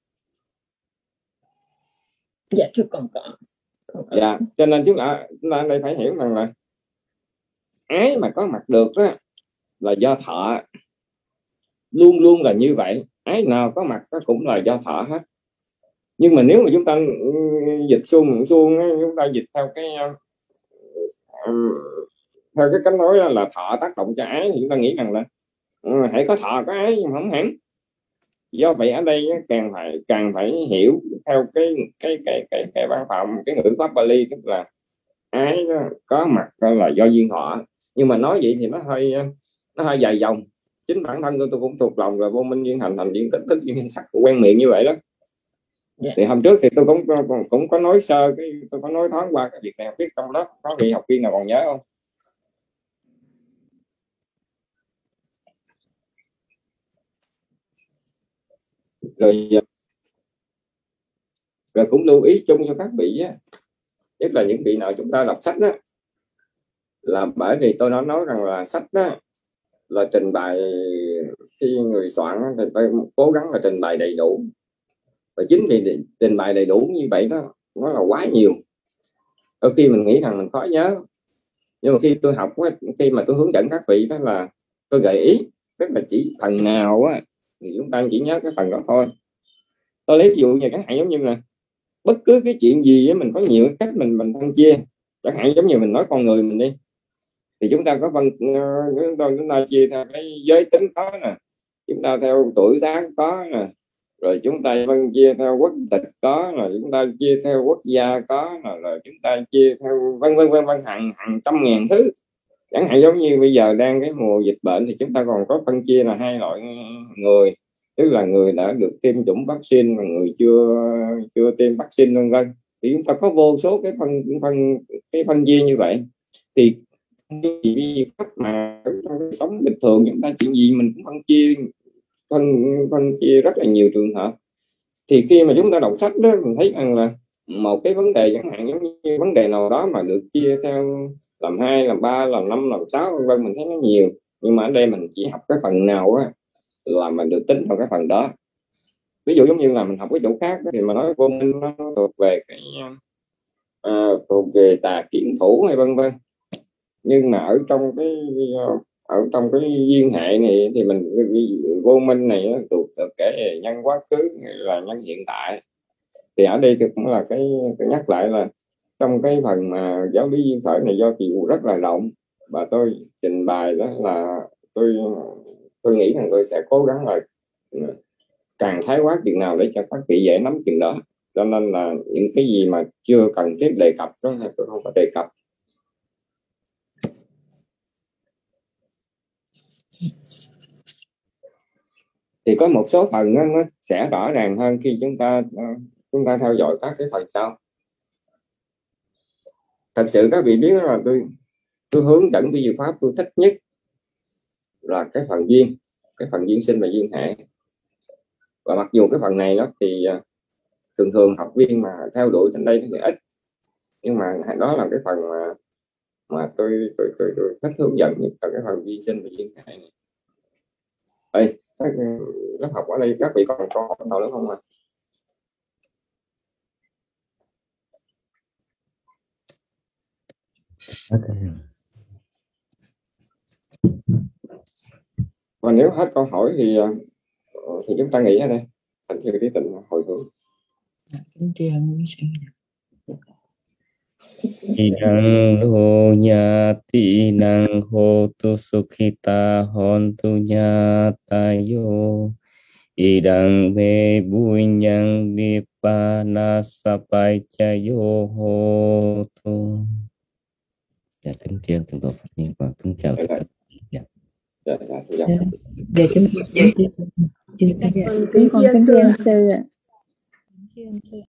Dạ thưa con có. Con có. Dạ, cho nên chúng ta, chúng ta ở đây phải hiểu rằng là ái mà có mặt được á, là do thọ. Luôn luôn là như vậy. Ái nào có mặt đó cũng là do thọ hết. Nhưng mà nếu mà chúng ta dịch xuông xuông chúng ta dịch theo cái um, theo cái cách nói là thọ tác động cho ái, thì chúng ta nghĩ rằng là uh, hãy có thọ có ái, nhưng mà không hẳn. Do vậy ở đây càng phải càng phải hiểu theo cái cái cái cái cái văn phạm, cái ngữ pháp Bali, tức là ái có mặt là do duyên thọ. Nhưng mà nói vậy thì nó hơi nó hơi dài dòng. Chính bản thân tôi tôi cũng thuộc lòng rồi, vô minh duyên hành, hành duyên tích, tích duyên sắc, quen miệng như vậy đó. Yeah. Thì hôm trước thì tôi cũng cũng, cũng có nói sơ cái tôi có nói thoáng qua cái việc này, biết trong lớp có vị học viên nào còn nhớ không? Rồi rồi cũng lưu ý chung cho các vị á, nhất là những vị nào chúng ta đọc sách đó, là bởi vì tôi nói nói rằng là sách đó là trình bày, khi người soạn thì phải cố gắng là trình bày đầy đủ. Và chính vì trình bày đầy đủ như vậy đó, nó là quá nhiều, đôi khi mình nghĩ rằng mình khó nhớ. Nhưng mà khi tôi học, khi mà tôi hướng dẫn các vị đó là tôi gợi ý, tức là chỉ phần nào á thì chúng ta chỉ nhớ cái phần đó thôi. Tôi lấy ví dụ như các hạn giống như là bất cứ cái chuyện gì á, mình có nhiều cách mình mình phân chia. Chẳng hạn giống như mình nói con người mình đi, thì chúng ta có phân chúng ta, chúng ta chia theo cái giới tính có nè, chúng ta theo tuổi tác có nè, rồi chúng ta phân chia theo quốc tịch có, rồi chúng ta chia theo quốc gia có, rồi, rồi chúng ta chia theo vân vân vân vân hàng hàng trăm ngàn thứ. Chẳng hạn giống như bây giờ đang cái mùa dịch bệnh thì chúng ta còn có phân chia là hai loại người, tức là người đã được tiêm chủng vaccine và người chưa chưa tiêm vaccine vân vân. Thì chúng ta có vô số cái phân phân cái phân chia như vậy. Thì vì pháp mà trong cái sống bình thường chúng ta chuyện gì mình cũng phân chia phân phân chia rất là nhiều trường hợp. Thì khi mà chúng ta đọc sách đó, mình thấy rằng là một cái vấn đề chẳng hạn giống như vấn đề nào đó mà được chia theo làm hai, làm ba, làm năm, làm sáu vân vân, mình thấy nó nhiều. Nhưng mà ở đây mình chỉ học cái phần nào á là mình được tính vào cái phần đó. Ví dụ giống như là mình học cái chỗ khác thì mà nói vô minh nó thuộc về cái uh, thuộc về tà kiến thủ hay vân vân, nhưng mà ở trong cái ở trong cái duyên hệ này thì mình vô minh này nó thuộc cái nhân quá khứ là nhân hiện tại. Thì ở đây thì cũng là cái, cái nhắc lại là trong cái phần mà giáo lý duyên khởi này do chịu rất là rộng, và tôi trình bày đó là tôi tôi nghĩ rằng tôi sẽ cố gắng là càng khái quát chừng nào để cho các vị dễ nắm chừng đó. Cho nên là những cái gì mà chưa cần thiết đề cập đó tôi không có đề cập. Thì có một số phần nó, nó sẽ rõ ràng hơn khi chúng ta chúng ta theo dõi các cái phần sau. Thật sự các vị biết là tôi tôi hướng dẫn cái diệu pháp tôi thích nhất là cái phần duyên, cái phần duyên sinh và duyên hệ. Và mặc dù cái phần này nó thì thường thường học viên mà theo đuổi đến đây thì ít, nhưng mà đó là cái phần mà mà tôi tôi tôi, tôi thích hướng dẫn nhất là cái phần duyên sinh và duyên hệ này. Ê, các lớp học ở đây các vị còn câu hỏi nào nữa không ạ? Okay. Và nếu hết câu hỏi thì thì chúng ta nghỉ ở đây. Thành như cái tình hồi hướng. Idang ho nyati nang ho tu sukhita hontu nyatayo. Idang me bunyang nibbana sapajayo ho tu. Dạ kính kiến thượng tọa Phật Nhiên và kính chào tất cả. Dạ. Dạ, dạ, dạ. Dạ kính kính kính kính kính kính kính kính kính kính kính kính kính kính kính kính kính kính